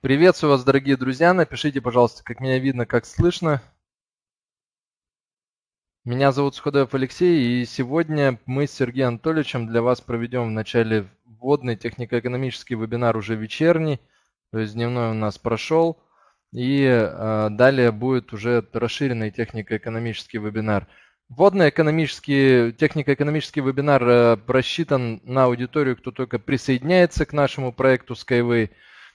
Приветствую вас, дорогие друзья. Напишите, пожалуйста, как меня видно, как слышно. Меня зовут Суходоев Алексей, и сегодня мы с Сергеем Анатольевичем для вас проведем вначале вводный технико-экономический вебинар, уже вечерний, то есть дневной у нас прошел, и далее будет уже расширенный технико-экономический вебинар. Вводный технико-экономический вебинар рассчитан на аудиторию, кто только присоединяется к нашему проекту Skyway.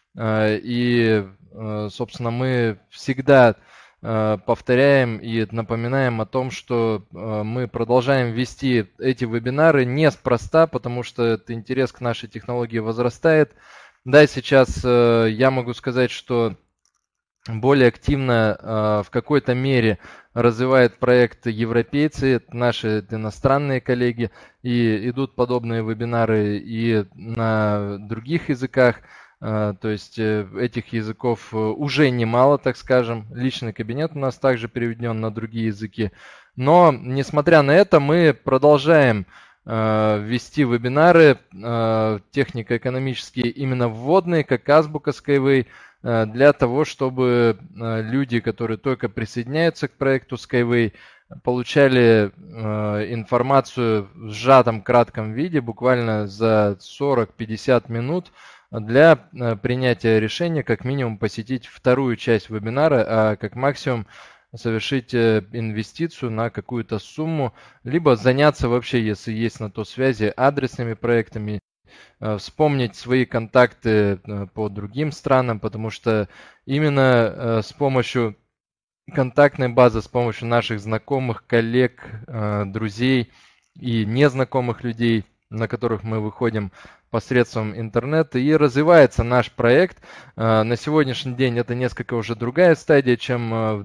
И, собственно, мы всегда повторяем и напоминаем о том, что мы продолжаем вести эти вебинары неспроста, потому что интерес к нашей технологии возрастает. Да, сейчас я могу сказать, что более активно в какой-то мере развивает проект европейцы, наши иностранные коллеги, и идут подобные вебинары и на других языках. То есть этих языков уже немало, так скажем. Личный кабинет у нас также переведен на другие языки. Но, несмотря на это, мы продолжаем вести вебинары технико-экономические, именно вводные, как азбука Skyway, для того, чтобы люди, которые только присоединяются к проекту Skyway, получали информацию в сжатом кратком виде, буквально за 40-50 минут, для принятия решения как минимум посетить вторую часть вебинара, а как максимум совершить инвестицию на какую-то сумму, либо заняться вообще, если есть на то связи, адресными проектами, вспомнить свои контакты по другим странам, потому что именно с помощью контактной базы, с помощью наших знакомых, коллег, друзей и незнакомых людей, на которых мы выходим посредством интернета, и развивается наш проект. На сегодняшний день это несколько уже другая стадия, чем в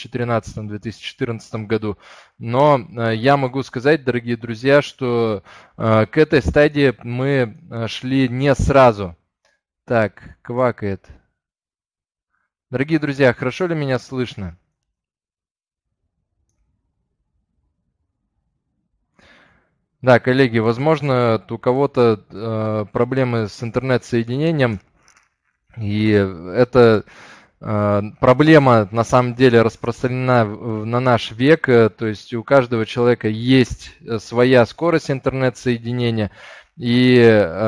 2013-2014 году. Но я могу сказать, дорогие друзья, что к этой стадии мы шли не сразу. Так, квакает. Дорогие друзья, хорошо ли меня слышно? Да, коллеги, возможно, у кого-то проблемы с интернет-соединением, и эта проблема на самом деле распространена на наш век, то есть у каждого человека есть своя скорость интернет-соединения, и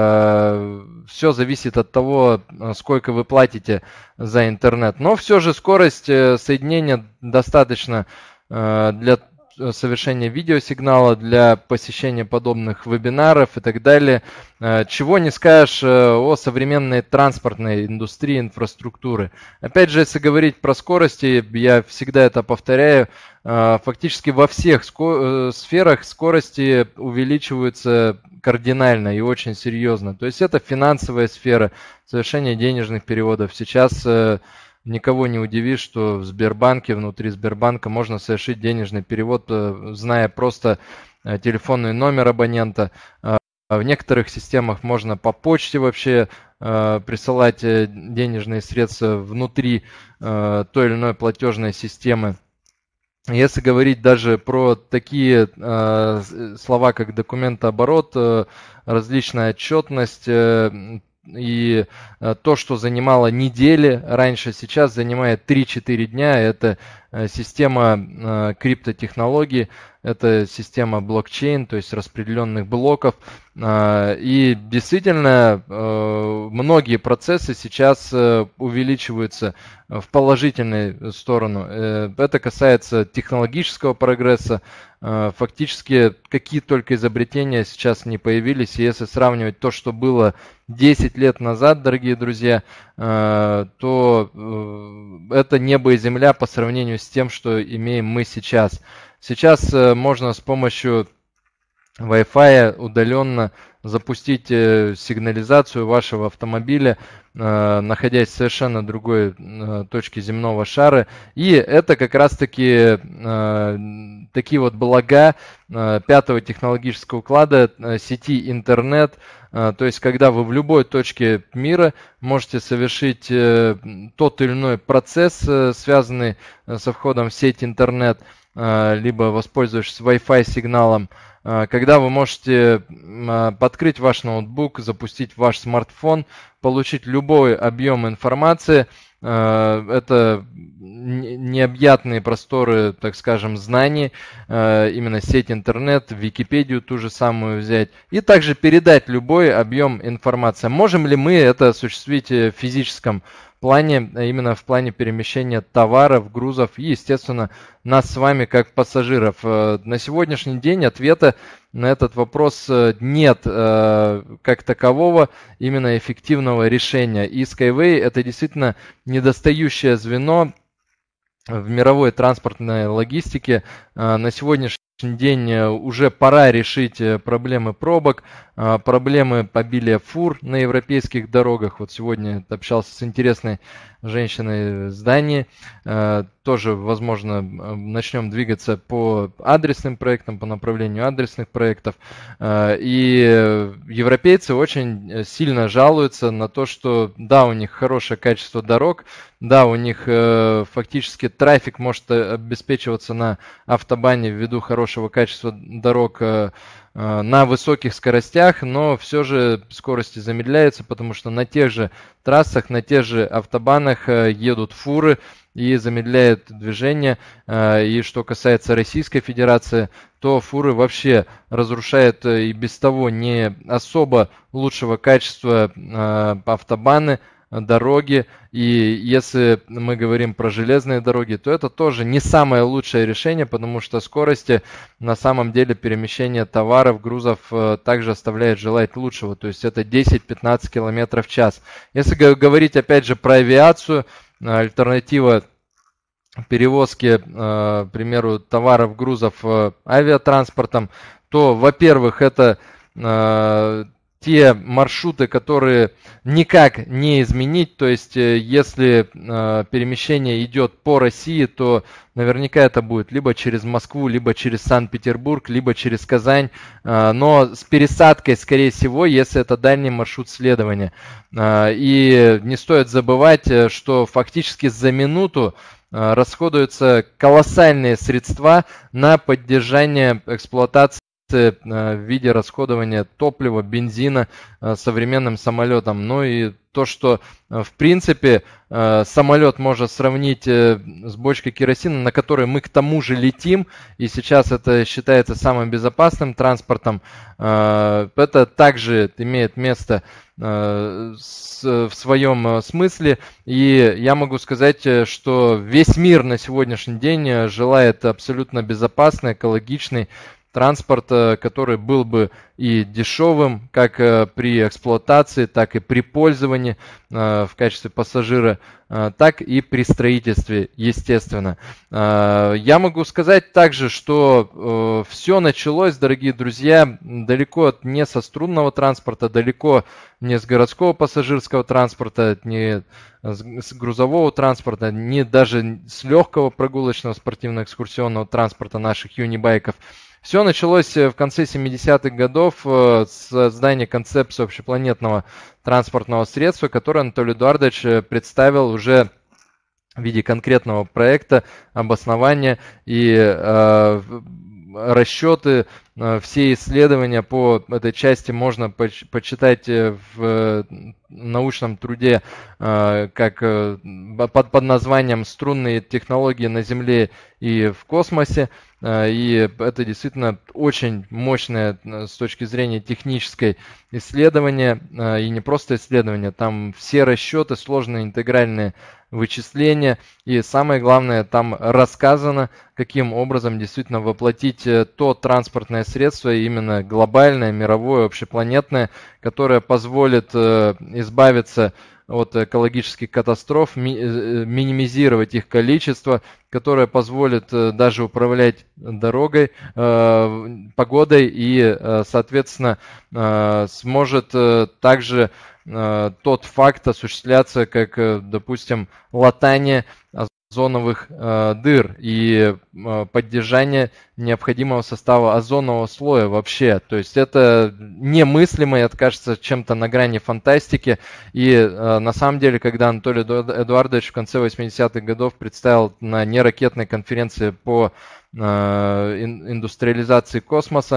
все зависит от того, сколько вы платите за интернет. Но все же скорость соединения достаточно для совершения видеосигнала, для посещения подобных вебинаров и так далее. Чего не скажешь о современной транспортной индустрии, инфраструктуры. Опять же, если говорить про скорости, я всегда это повторяю, фактически во всех сферах скорости увеличиваются кардинально и очень серьезно. То есть это финансовая сфера, совершение денежных переводов. Сейчас никого не удивишь, что в Сбербанке, внутри Сбербанка можно совершить денежный перевод, зная просто телефонный номер абонента. В некоторых системах можно по почте вообще присылать денежные средства внутри той или иной платежной системы. Если говорить даже про такие слова, как документооборот, различная отчетность, и то, что занимало недели раньше, сейчас занимает 3-4 дня. Это система криптотехнологий, это система блокчейн, то есть распределенных блоков. И действительно, многие процессы сейчас увеличиваются в положительную сторону. Это касается технологического прогресса. Фактически, какие только изобретения сейчас не появились. И если сравнивать то, что было 10 лет назад, дорогие друзья, то это небо и земля по сравнению с тем, что имеем мы сейчас. Сейчас можно с помощью Wi-Fi удаленно запустить сигнализацию вашего автомобиля, находясь в совершенно другой точке земного шара. И это как раз-таки такие вот блага пятого технологического уклада сети интернет. То есть, когда вы в любой точке мира можете совершить тот или иной процесс, связанный со входом в сеть интернет, либо воспользовавшись Wi-Fi сигналом, когда вы можете подкрыть ваш ноутбук, запустить ваш смартфон, получить любой объем информации. Это необъятные просторы, так скажем, знаний, именно сеть интернет, Википедию ту же самую взять, и также передать любой объем информации. Можем ли мы это осуществить в физическом плане, именно в плане перемещения товаров, грузов и, естественно, нас с вами как пассажиров? На сегодняшний день ответа на этот вопрос нет как такового именно эффективного решения. И Skyway — это действительно недостающее звено в мировой транспортной логистике. На сегодняшний день уже пора решить проблемы пробок, проблемы обилия фур на европейских дорогах. Вот сегодня общался с интересной женщиной в Дании. Тоже, возможно, начнем двигаться по адресным проектам, по направлению адресных проектов. И европейцы очень сильно жалуются на то, что да, у них хорошее качество дорог, да, у них фактически трафик может обеспечиваться на автобане ввиду хорошего качества дорог на высоких скоростях, но все же скорости замедляются, потому что на тех же трассах, на тех же автобанах едут фуры и замедляют движение. И что касается Российской Федерации, то фуры вообще разрушают и без того не особо лучшего качества автобаны, дороги. И если мы говорим про железные дороги, то это тоже не самое лучшее решение, потому что скорости на самом деле перемещения товаров, грузов также оставляет желать лучшего. То есть это 10-15 км в час. Если говорить опять же про авиацию, альтернатива перевозки, к примеру, товаров, грузов авиатранспортом, то, во-первых, это те маршруты, которые никак не изменить, то есть если перемещение идет по России, то наверняка это будет либо через Москву, либо через Санкт-Петербург, либо через Казань, но с пересадкой, скорее всего, если это дальний маршрут следования. И не стоит забывать, что фактически за минуту расходуются колоссальные средства на поддержание эксплуатации в виде расходования топлива, бензина современным самолетом. Ну и то, что в принципе самолет можно сравнить с бочкой керосина, на которой мы к тому же летим, и сейчас это считается самым безопасным транспортом, это также имеет место в своем смысле. И я могу сказать, что весь мир на сегодняшний день желает абсолютно безопасный, экологичный транспорт, который был бы и дешевым, как при эксплуатации, так и при пользовании в качестве пассажира, так и при строительстве, естественно. Я могу сказать также, что все началось, дорогие друзья, далеко не со струнного транспорта, далеко не с городского пассажирского транспорта, не с грузового транспорта, не даже с легкого прогулочного спортивно-экскурсионного транспорта наших юнибайков. Все началось в конце 70-х годов с создания концепции общепланетного транспортного средства, которое Анатолий Эдуардович представил уже в виде конкретного проекта, обоснования и расчеты, все исследования по этой части можно почитать в научном труде, как под названием «Струнные технологии на Земле и в космосе». И это действительно очень мощное с точки зрения технической исследование, и не просто исследование, там все расчеты, сложные интегральные вычисления, и самое главное, там рассказано, каким образом действительно воплотить то транспортное средство, именно глобальное, мировое, общепланетное, которое позволит избавиться от экологических катастроф, минимизировать их количество, которое позволит даже управлять дорогой, погодой и, соответственно, сможет также тот факт осуществляться, как, допустим, латание озоновых дыр и поддержание необходимого состава озонового слоя вообще. То есть это немыслимо, это кажется чем-то на грани фантастики. И на самом деле, когда Анатолий Эдуардович в конце 80-х годов представил на неракетной конференции по индустриализации космоса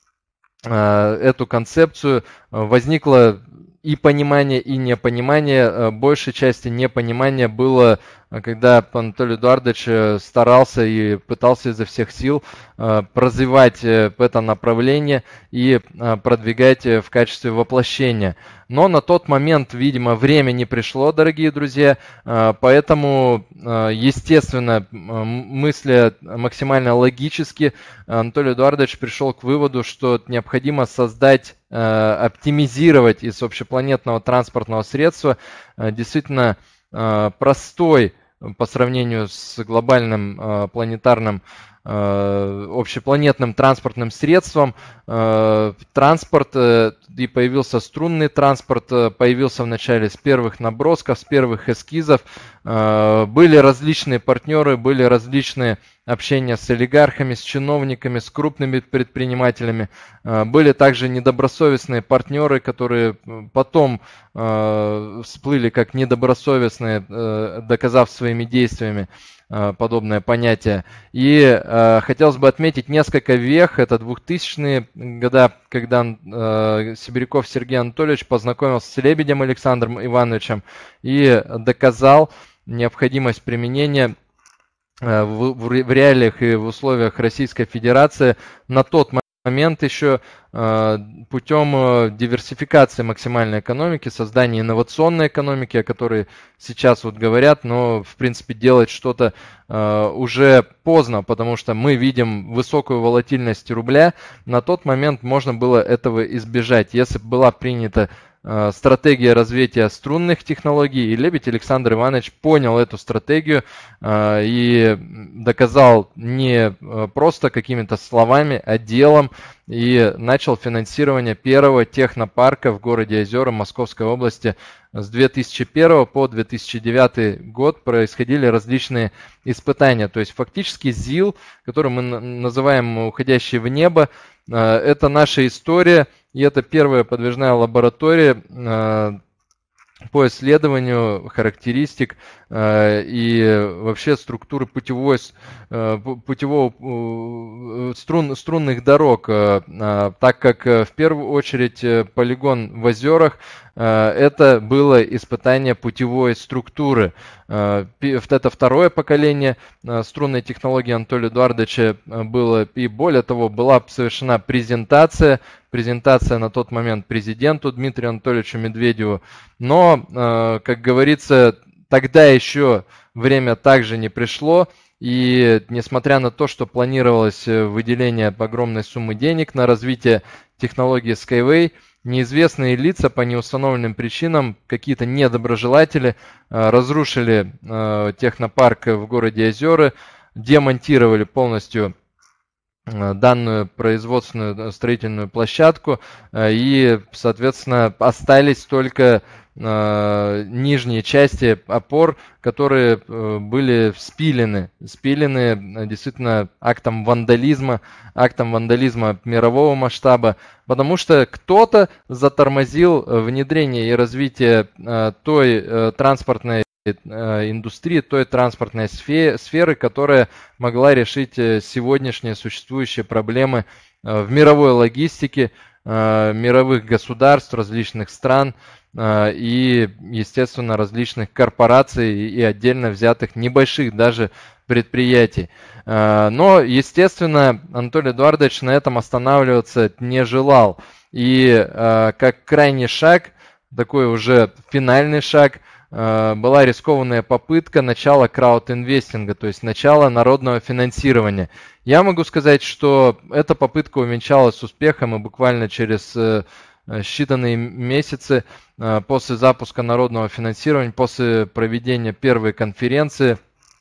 эту концепцию, возникло и понимание, и непонимание. Большей части непонимания было, когда Анатолий Эдуардович старался и пытался изо всех сил развивать это направление и продвигать в качестве воплощения. Но на тот момент, видимо, время не пришло, дорогие друзья, поэтому, естественно, мысля максимально логически, Анатолий Эдуардович пришел к выводу, что необходимо создать, оптимизировать из общепланетного транспортного средства действительно простой по сравнению с глобальным планетарным общепланетным транспортным средством транспорт, и появился струнный транспорт, появился вначале с первых набросков, с первых эскизов. Были различные партнеры, были различные общения с олигархами, с чиновниками, с крупными предпринимателями. Были также недобросовестные партнеры, которые потом всплыли как недобросовестные, доказав своими действиями подобное понятие. И хотелось бы отметить несколько вех. Это 2000-е годы, когда Сибиряков Сергей Анатольевич познакомился с Лебедем Александром Ивановичем и доказал необходимость применения в реалиях и в условиях Российской Федерации на тот момент еще путем диверсификации максимальной экономики, создания инновационной экономики, о которой сейчас вот говорят, но в принципе делать что-то уже поздно, потому что мы видим высокую волатильность рубля. На тот момент можно было этого избежать, если бы была принята стратегия развития струнных технологий, и Лебедь Александр Иванович понял эту стратегию и доказал не просто какими-то словами, а делом, и начал финансирование первого технопарка в городе Озера Московской области. С 2001 по 2009 год происходили различные испытания. То есть фактически ЗИЛ, который мы называем «Уходящий в небо», это наша история, и это первая подвижная лаборатория по исследованию характеристик и вообще структуры струнных дорог, так как в первую очередь полигон в Озерах это было испытание путевой структуры. Это второе поколение струнной технологии Анатолия Эдуардовича было, и более того, была совершена презентация на тот момент президенту Дмитрию Анатольевичу Медведеву. Но, как говорится, тогда еще время также не пришло, и несмотря на то, что планировалось выделение огромной суммы денег на развитие технологии Skyway, неизвестные лица по неустановленным причинам, какие-то недоброжелатели, разрушили технопарк в городе Озеры, демонтировали полностью данную производственную строительную площадку, и, соответственно, остались только нижние части опор, которые были спилены действительно актом вандализма мирового масштаба, потому что кто-то затормозил внедрение и развитие той транспортной индустрии, той транспортной сферы, которая могла решить сегодняшние существующие проблемы в мировой логистике мировых государств, различных стран и, естественно, различных корпораций и отдельно взятых небольших даже предприятий. Но, естественно, Анатолий Эдуардович на этом останавливаться не желал. И как крайний шаг, такой уже финальный шаг, была рискованная попытка начала краудинвестинга, то есть начала народного финансирования. Я могу сказать, что эта попытка увенчалась успехом, и буквально через считанные месяцы после запуска народного финансирования, после проведения первой конференции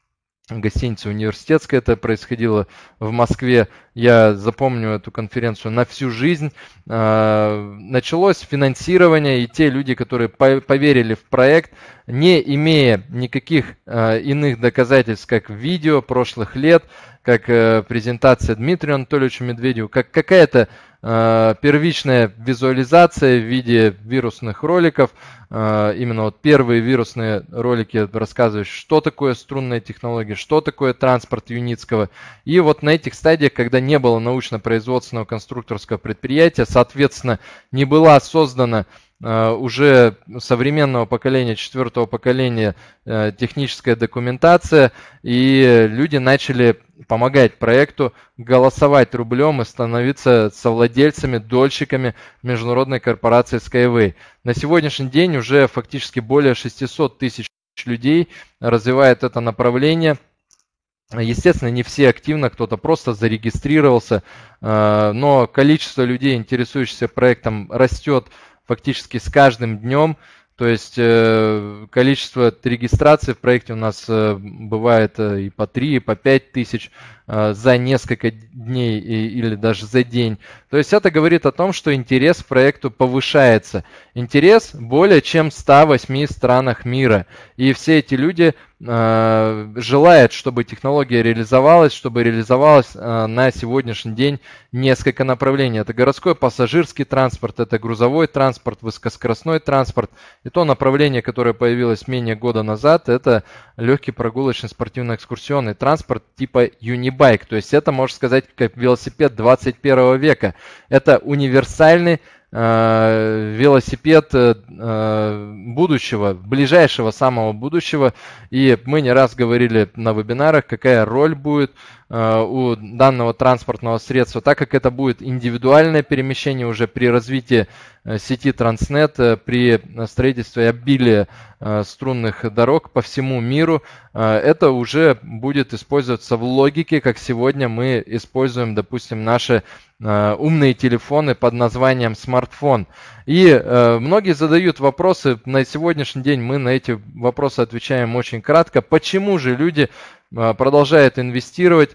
гостинице «Университетская» это происходило в Москве. Я запомню эту конференцию на всю жизнь. Началось финансирование, и те люди, которые поверили в проект, не имея никаких иных доказательств, как видео прошлых лет, как презентация Дмитрию Анатольевичу Медведеву, как какая-то первичная визуализация в виде вирусных роликов, именно вот первые вирусные ролики, рассказывающие, что такое струнная технология, что такое транспорт Юницкого. И вот на этих стадиях, когда не было научно-производственного конструкторского предприятия, соответственно, не была создана уже современного поколения, четвертого поколения техническая документация, и люди начали помогать проекту, голосовать рублем и становиться совладельцами, дольщиками международной корпорации Skyway. На сегодняшний день уже фактически более 600 тысяч людей развивает это направление. Естественно, не все активно, кто-то просто зарегистрировался, но количество людей, интересующихся проектом, растет фактически с каждым днем. То есть количество регистраций в проекте у нас бывает и по 3, и по 5 тысяч за несколько дней или даже за день. То есть это говорит о том, что интерес к проекту повышается. Интерес более чем в 108 странах мира. И все эти люди желают, чтобы технология реализовалась, на сегодняшний день несколько направлений. Это городской пассажирский транспорт, это грузовой транспорт, высокоскоростной транспорт. И то направление, которое появилось менее года назад, это легкий прогулочный спортивно-экскурсионный транспорт типа Unibike. То есть это, можно сказать, как велосипед 21 века. Это универсальный велосипед будущего, ближайшего самого будущего. И мы не раз говорили на вебинарах, какая роль будет у данного транспортного средства, так как это будет индивидуальное перемещение уже при развитии сети Транснет, при строительстве обилия струнных дорог по всему миру. Это уже будет использоваться в логике, как сегодня мы используем, допустим, наши умные телефоны под названием смартфон. И многие задают вопросы. На сегодняшний день мы на эти вопросы отвечаем очень кратко. Почему же люди продолжают инвестировать?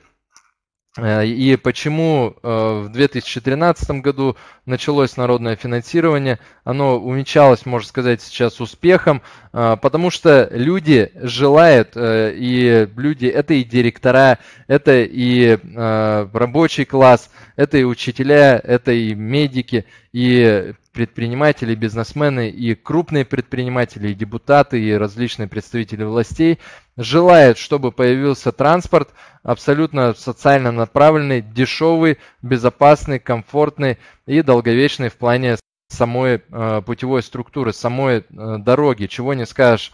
И почему в 2013 году началось народное финансирование, оно увенчалось, можно сказать, сейчас успехом, потому что люди желают, и люди, это и директора, это и рабочий класс, это и учителя, это и медики, и предприниматели, бизнесмены, и крупные предприниматели, и депутаты, и различные представители властей желают, чтобы появился транспорт абсолютно социально направленный, дешевый, безопасный, комфортный и долговечный в плане самой путевой структуры, самой дороги. Чего не скажешь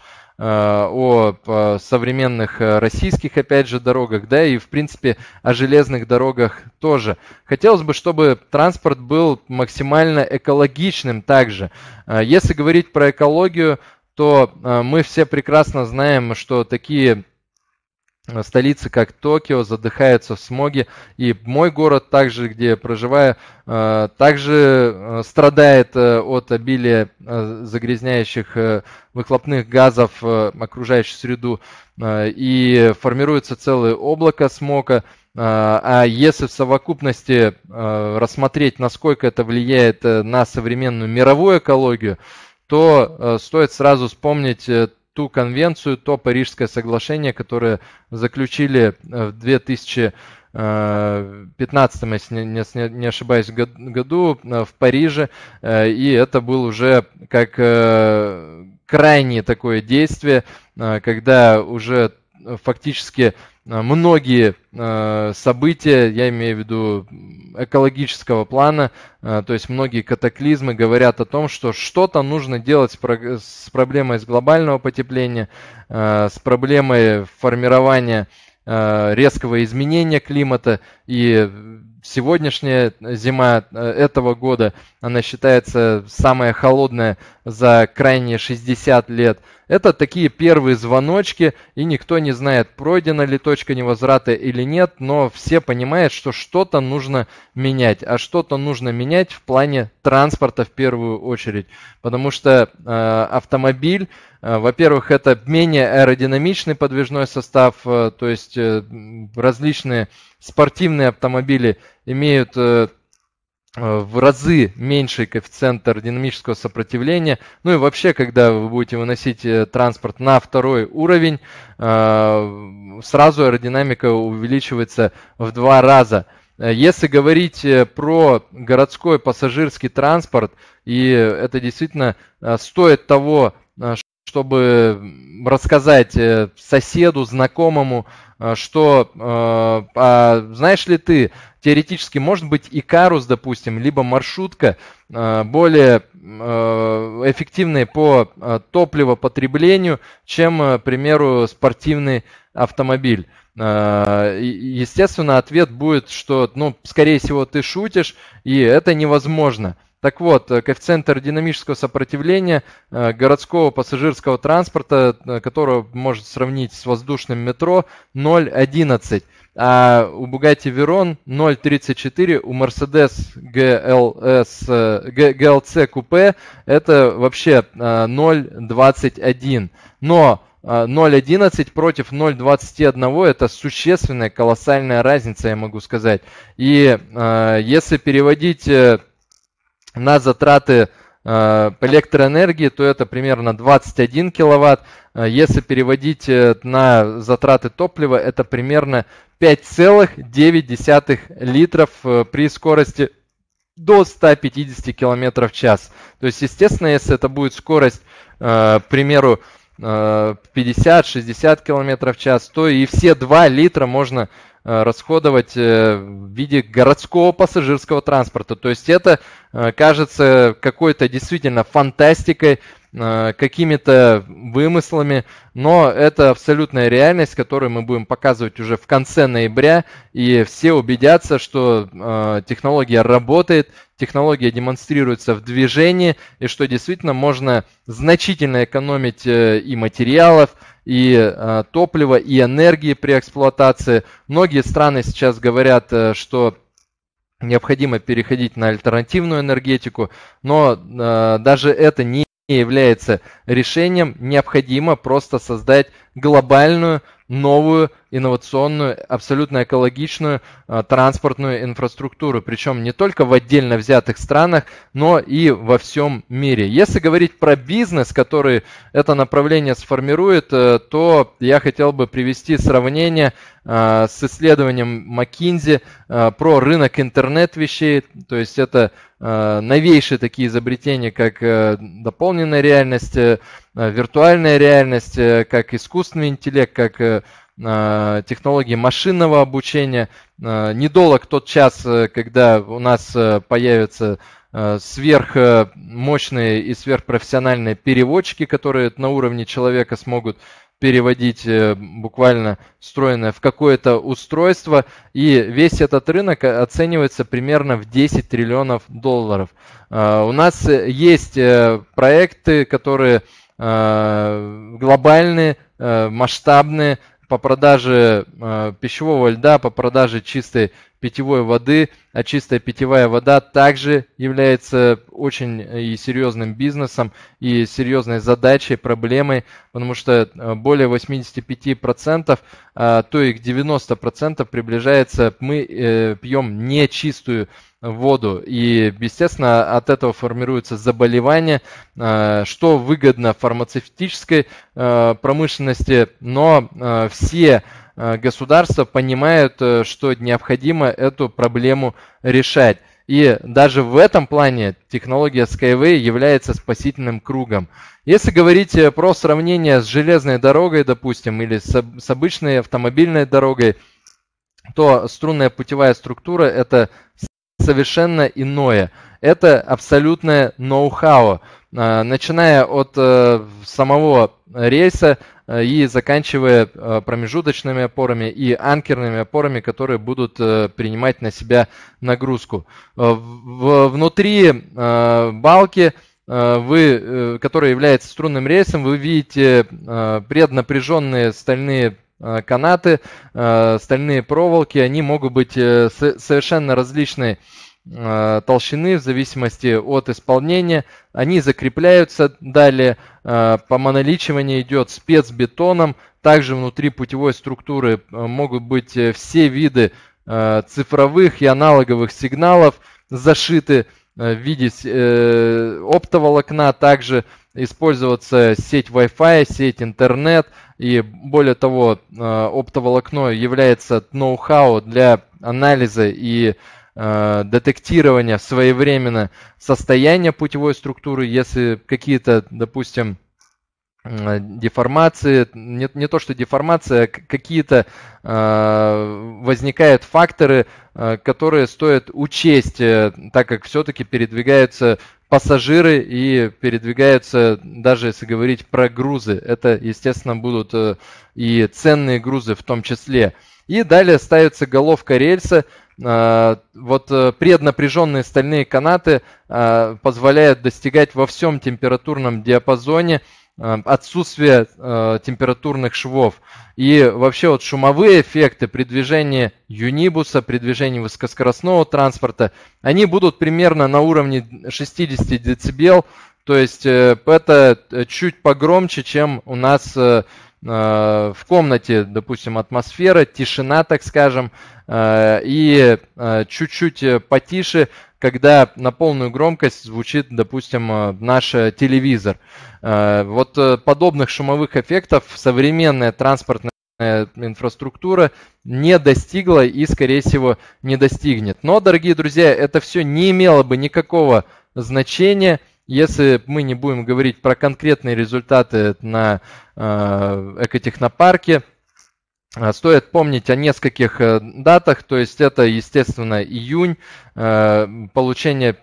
о современных российских, опять же, дорогах, да, и, в принципе, о железных дорогах тоже. Хотелось бы, чтобы транспорт был максимально экологичным также. Если говорить про экологию, то мы все прекрасно знаем, что такие столицы, как Токио, задыхаются в смоге. И мой город, также, где я проживаю, также страдает от обилия загрязняющих выхлопных газов окружающую среду. И формируется целое облако смога. А если в совокупности рассмотреть, насколько это влияет на современную мировую экологию, то стоит сразу вспомнить ту конвенцию, то Парижское соглашение, которое заключили в 2015, если не ошибаюсь, году в Париже. И это был уже как крайнее такое действие, когда уже фактически многие события, я имею в виду экологического плана, то есть многие катаклизмы говорят о том, что что-то нужно делать с проблемой глобального потепления, с проблемой формирования резкого изменения климата. И сегодняшняя зима этого года, она считается самая холодная за крайние 60 лет. Это такие первые звоночки, и никто не знает, пройдена ли точка невозврата или нет, но все понимают, что что-то нужно менять, а что-то нужно менять в плане транспорта в первую очередь, потому что автомобиль, во-первых, это менее аэродинамичный подвижной состав, то есть различные спортивные автомобили имеют в разы меньший коэффициент аэродинамического сопротивления. Ну и вообще, когда вы будете выносить транспорт на второй уровень, сразу аэродинамика увеличивается в 2 раза. Если говорить про городской пассажирский транспорт, и это действительно стоит того, чтобы рассказать соседу, знакомому, что, знаешь ли ты, теоретически может быть Икарус, допустим, либо маршрутка более эффективной по топливопотреблению, чем, к примеру, спортивный автомобиль. Естественно, ответ будет, что, ну, скорее всего, ты шутишь, и это невозможно. Так вот, коэффициент аэродинамического сопротивления городского пассажирского транспорта, которого можно сравнить с воздушным метро, 0,11. А у Bugatti Veyron 0,34, у Mercedes GLC Coupe это вообще 0,21. Но 0,11 против 0,21 это существенная, колоссальная разница, я могу сказать. И если переводить на затраты электроэнергии, то это примерно 21 киловатт. Если переводить на затраты топлива, это примерно 5,9 литров при скорости до 150 км в час. То есть, естественно, если это будет скорость, к примеру, 50-60 км в час, то и все 2 литра можно расходовать в виде городского пассажирского транспорта. То есть это кажется какой-то действительно фантастикой, какими-то вымыслами, но это абсолютная реальность, которую мы будем показывать уже в конце ноября, и все убедятся, что технология работает, технология демонстрируется в движении, и что действительно можно значительно экономить и материалов, и топлива, и энергии при эксплуатации. Многие страны сейчас говорят, что необходимо переходить на альтернативную энергетику, но даже это не является решением. Необходимо просто создать глобальную, новую, инновационную, абсолютно экологичную транспортную инфраструктуру, причем не только в отдельно взятых странах, но и во всем мире. Если говорить про бизнес, который это направление сформирует, то я хотел бы привести сравнение с исследованием McKinsey про рынок интернет-вещей, то есть это новейшие такие изобретения, как дополненная реальность, виртуальная реальность, как искусственный интеллект, как технологии машинного обучения. Недолг тот час, когда у нас появятся сверхмощные и сверхпрофессиональные переводчики, которые на уровне человека смогут переводить буквально встроенное в какое-то устройство, и весь этот рынок оценивается примерно в 10 триллионов долларов. У нас есть проекты, которые глобальные, масштабные, по продаже пищевого льда, по продаже чистой питьевой воды, а чистая питьевая вода также является очень и серьезным бизнесом, и серьезной задачей, проблемой, потому что более 85%, то и к 90% приближается, мы пьем нечистую воду, и, естественно, от этого формируются заболевания, что выгодно фармацевтической промышленности, но все государства понимают, что необходимо эту проблему решать. И даже в этом плане технология Skyway является спасительным кругом. Если говорить про сравнение с железной дорогой, допустим, или с обычной автомобильной дорогой, то струнная путевая структура – это совершенно иное. Это абсолютное ноу-хау, начиная от самого рельса и заканчивая промежуточными опорами и анкерными опорами, которые будут принимать на себя нагрузку. Внутри балки который является струнным рельсом, вы видите преднапряженные стальные канаты, стальные проволоки. Они могут быть совершенно различной толщины в зависимости от исполнения. Они закрепляются далее. По моноличиванию идет спецбетоном. Также внутри путевой структуры могут быть все виды цифровых и аналоговых сигналов зашиты в виде оптоволокна. Также использоваться сеть Wi-Fi, сеть интернет. И более того, оптоволокно является ноу-хау для анализа и детектирования своевременно состояния путевой структуры, если какие-то, допустим, деформации, не то что деформация, а какие-то возникают факторы, которые стоит учесть, так как все-таки передвигаются пассажиры и передвигаются, даже если говорить про грузы, это, естественно, будут и ценные грузы в том числе. И далее ставится головка рельса. Вот преднапряженные стальные канаты позволяют достигать во всем температурном диапазоне отсутствие температурных швов. И вообще вот шумовые эффекты при движении юнибуса, при движении высокоскоростного транспорта, они будут примерно на уровне 60 дБ, то есть это чуть погромче, чем у нас в комнате, допустим, атмосфера, тишина, так скажем, и чуть-чуть потише, когда на полную громкость звучит, допустим, наш телевизор. Вот подобных шумовых эффектов современная транспортная инфраструктура не достигла и, скорее всего, не достигнет. Но, дорогие друзья, это все не имело бы никакого значения, если мы не будем говорить про конкретные результаты на экотехнопарке. Стоит помнить о нескольких датах, то есть это, естественно, июнь, заключение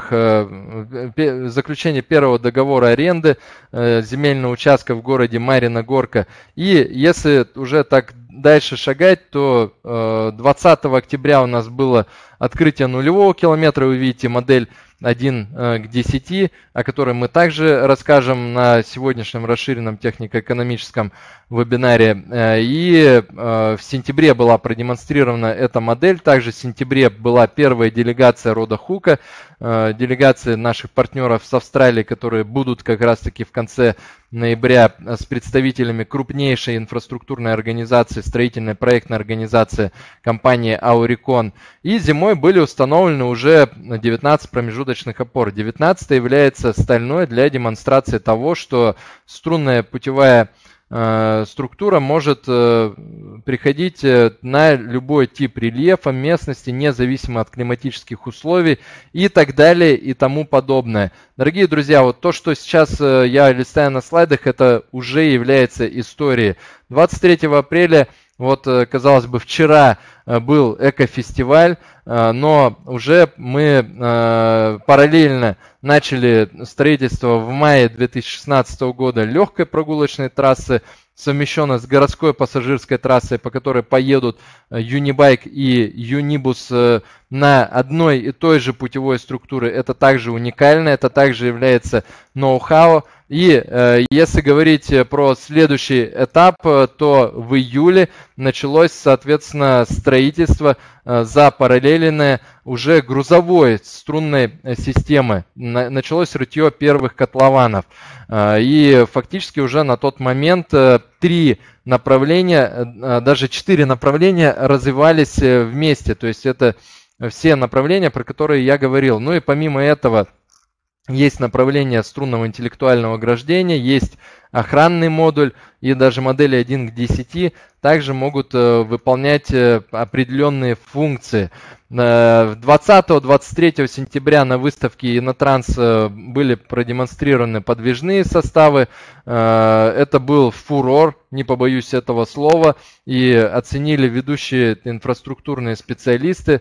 первого договора аренды земельного участка в городе Марьина Горка. И если уже так дальше шагать, то 20 октября у нас было открытие нулевого километра, вы видите модель 1 к 10, о которой мы также расскажем на сегодняшнем расширенном технико-экономическом вебинаре. И в сентябре была продемонстрирована эта модель. Также в сентябре была первая делегация рода Хука, делегация наших партнеров с Австралии, которые будут как раз-таки в конце ноября с представителями крупнейшей инфраструктурной организации, строительной проектной организации компании Auricon. И зимой были установлены уже 19 промежуточных опор. 19 является стальной для демонстрации того, что струнная путевая структура может приходить на любой тип рельефа, местности, независимо от климатических условий и так далее и тому подобное. Дорогие друзья, вот то, что сейчас я листаю на слайдах, это уже является историей. 23 апреля, вот, казалось бы, вчера был экофестиваль, но уже мы параллельно начали строительство в мае 2016 года легкой прогулочной трассы, совмещенной с городской пассажирской трассой, по которой поедут Юнибайк и Юнибус на одной и той же путевой структуре. Это также уникально, это также является ноу-хау. И если говорить про следующий этап, то в июле началось, соответственно, строительство запараллеленное уже грузовой струнной системы. Началось рытье первых котлованов. И фактически уже на тот момент 3 направления, даже 4 направления развивались вместе. То есть это все направления, про которые я говорил. Ну и помимо этого есть направление струнного интеллектуального ограждения, есть охранный модуль, и даже модели 1 к 10 также могут выполнять определенные функции. 20-23 сентября на выставке Инотранс были продемонстрированы подвижные составы. Это был фурор, не побоюсь этого слова, и оценили ведущие инфраструктурные специалисты.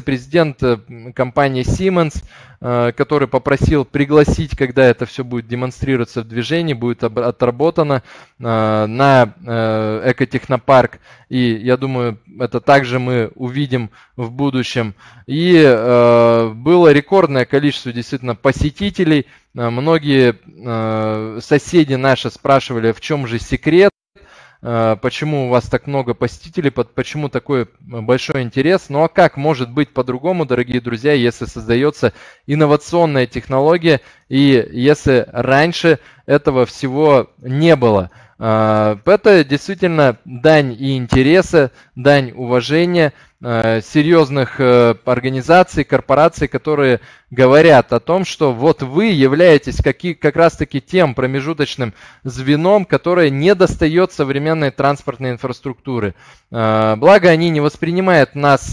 Вице-президент компании Siemens, который попросил пригласить, когда это все будет демонстрировано, демонстрироваться в движении, будет отработано на экотехнопарк. И я думаю, это также мы увидим в будущем. И было рекордное количество действительно посетителей. Многие соседи наши спрашивали, в чем же секрет, почему у вас так много посетителей, почему такой большой интерес. Ну а как может быть по-другому, дорогие друзья, если создается инновационная технология и если раньше этого всего не было? Это действительно дань и интереса, дань уважения серьезных организаций, корпораций, которые говорят о том, что вот вы являетесь как раз-таки тем промежуточным звеном, которое не достает современной транспортной инфраструктуры. Благо, они не воспринимают нас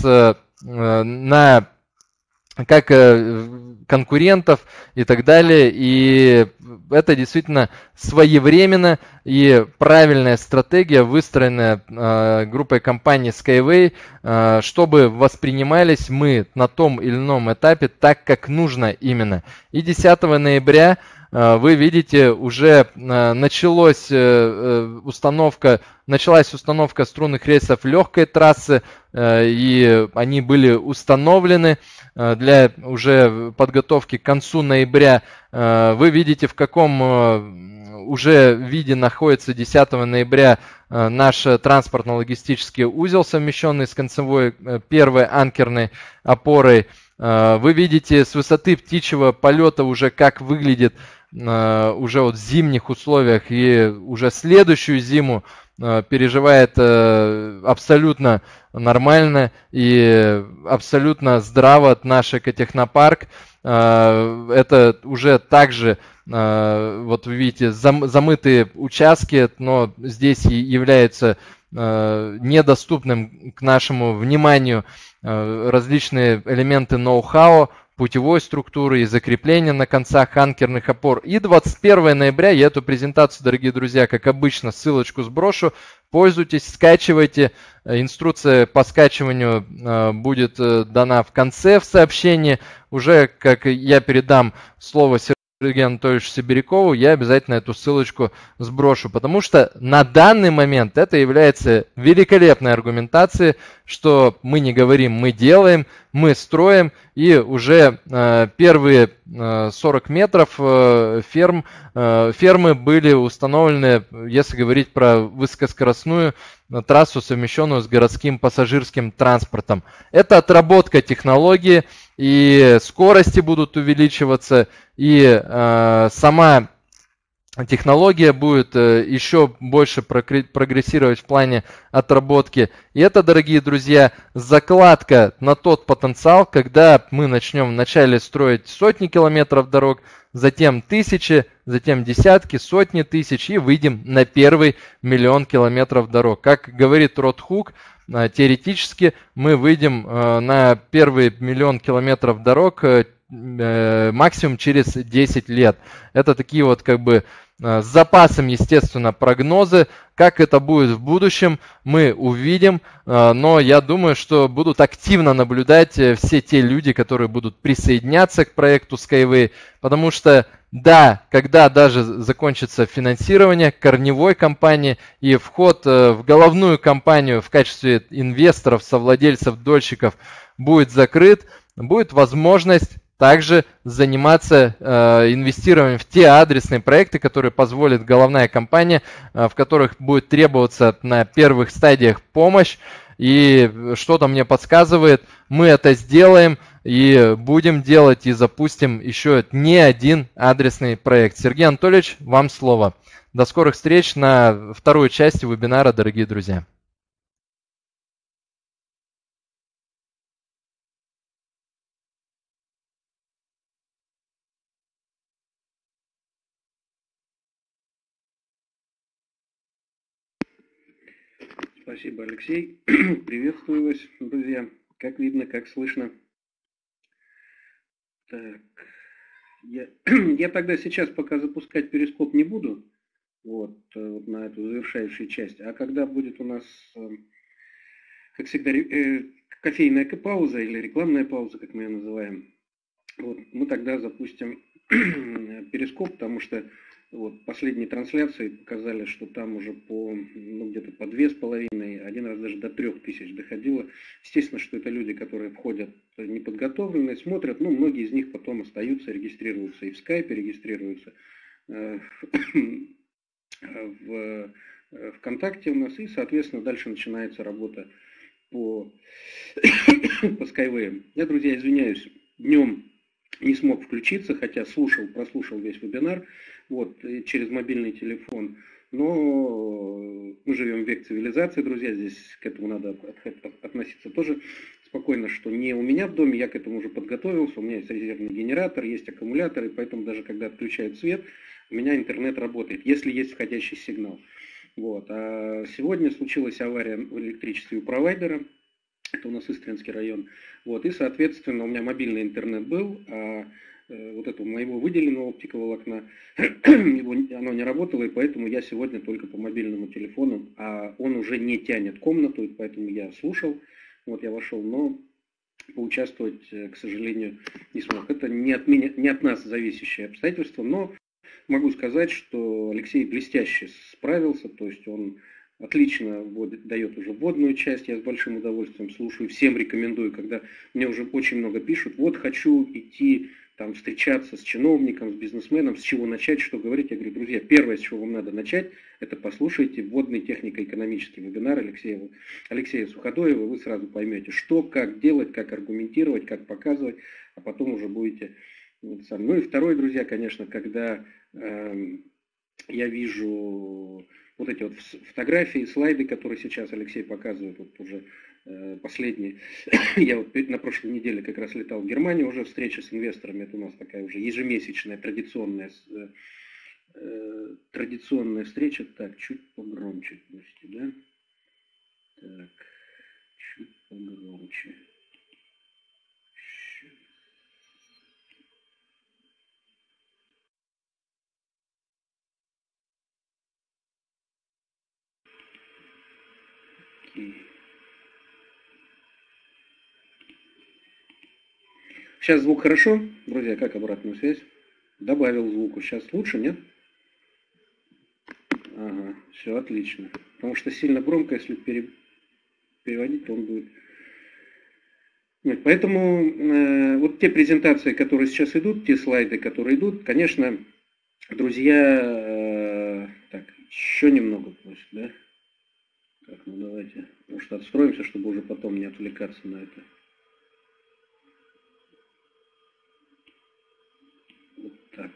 как конкурентов и так далее. И это действительно своевременно и правильная стратегия, выстроенная группой компаний Skyway, чтобы воспринимались мы на том или ином этапе так, как нужно именно. И 10 ноября вы видите, уже началась установка струнных рельсов легкой трассы, и они были установлены для уже подготовки к концу ноября. Вы видите, в каком уже виде находится 10 ноября наш транспортно-логистический узел, совмещенный с концевой первой анкерной опорой. Вы видите с высоты птичьего полета уже как выглядит уже вот в зимних условиях, и уже следующую зиму переживает абсолютно нормально и абсолютно здраво наш экотехнопарк. Это уже также, вот вы видите, замытые участки, но здесь и являются недоступным к нашему вниманию различные элементы ноу-хау, путевой структуры и закрепления на концах анкерных опор. И 21 ноября я эту презентацию, дорогие друзья, как обычно, ссылочку сброшу. Пользуйтесь, скачивайте. Инструкция по скачиванию будет дана в конце в сообщении. Уже как я передам слово Сергею Анатольевичу Сибирякову, я обязательно эту ссылочку сброшу, потому что на данный момент это является великолепной аргументацией, что мы не говорим, мы делаем, мы строим, и уже первые 40 метров фермы были установлены, если говорить про высокоскоростную трассу, совмещенную с городским пассажирским транспортом. Это отработка технологии, и скорости будут увеличиваться, и сама технология будет еще больше прогрессировать в плане отработки. И это, дорогие друзья, закладка на тот потенциал, когда мы начнем вначале строить сотни километров дорог, затем тысячи, затем десятки, сотни тысяч, и выйдем на первый 1 000 000 километров дорог. Как говорит Род Хук, теоретически мы выйдем на первый 1 000 000 километров дорог максимум через 10 лет. Это такие вот как бы с запасом, естественно, прогнозы. Как это будет в будущем, мы увидим. Но я думаю, что будут активно наблюдать все те люди, которые будут присоединяться к проекту Skyway. Потому что, да, когда даже закончится финансирование корневой компании и вход в головную компанию в качестве инвесторов, совладельцев, дольщиков будет закрыт, будет возможность также заниматься инвестированием в те адресные проекты, которые позволит головная компания, в которых будет требоваться на первых стадиях помощь. И что-то мне подсказывает, мы это сделаем и будем делать, и запустим еще не один адресный проект. Сергей Анатольевич, вам слово. До скорых встреч на второй части вебинара, дорогие друзья. Спасибо, Алексей. Приветствую вас, друзья. Как видно, как слышно. Так. Я тогда сейчас пока запускать перископ не буду, вот на эту завершающую часть. А когда будет у нас, как всегда, кофейная пауза или рекламная пауза, как мы ее называем, вот, мы тогда запустим перископ, потому что Вот последние трансляции показали, что там уже по, ну, где-то по 2,5, один раз даже до 3000 доходило. Естественно, что это люди, которые входят неподготовленные, смотрят, ну, многие из них потом остаются, регистрируются и в скайпе, регистрируются в ВКонтакте у нас, и, соответственно, дальше начинается работа по Skyway. Я, друзья, извиняюсь, днем не смог включиться, хотя прослушал весь вебинар вот, через мобильный телефон. Но мы живем в век цивилизации, друзья, здесь к этому надо относиться тоже спокойно, что не у меня в доме, я к этому уже подготовился, у меня есть резервный генератор, есть аккумулятор, и поэтому даже когда отключают свет, у меня интернет работает, если есть входящий сигнал. Вот. А сегодня случилась авария в электричестве у провайдера, это у нас Истринский район, вот, и, соответственно, у меня мобильный интернет был, а вот этого моего выделенного оптиковолокна, оно не работало, и поэтому я сегодня только по мобильному телефону, а он уже не тянет комнату, и поэтому я слушал, вот я вошел, но поучаствовать, к сожалению, не смог. Это не от нас зависящее обстоятельство, но могу сказать, что Алексей блестяще справился, то есть он отлично дает уже вводную часть, я с большим удовольствием слушаю, всем рекомендую, когда мне уже очень много пишут, вот хочу идти там встречаться с чиновником, с бизнесменом, с чего начать, что говорить. Я говорю, друзья, первое, с чего вам надо начать, это послушайте вводный технико-экономический вебинар Алексея Суходоева, вы сразу поймете, что, как делать, как аргументировать, как показывать, а потом уже будете... Ну и второе, друзья, конечно, когда я вижу вот эти вот фотографии, слайды, которые сейчас Алексей показывает, вот уже последние. Я вот на прошлой неделе как раз летал в Германию, уже встреча с инвесторами, это у нас такая уже ежемесячная традиционная встреча. Так, чуть погромче, пусть, да? Так, чуть погромче. Сейчас звук хорошо, друзья, как обратную связь? Добавил звуку, сейчас лучше, нет? Ага, все отлично. Потому что сильно громко, если переводить, то он будет... Нет, поэтому вот те презентации, которые сейчас идут, те слайды, которые идут, конечно, друзья... так, еще немного пусть, да? Так, ну давайте, может, отстроимся, чтобы уже потом не отвлекаться на это. Вот так.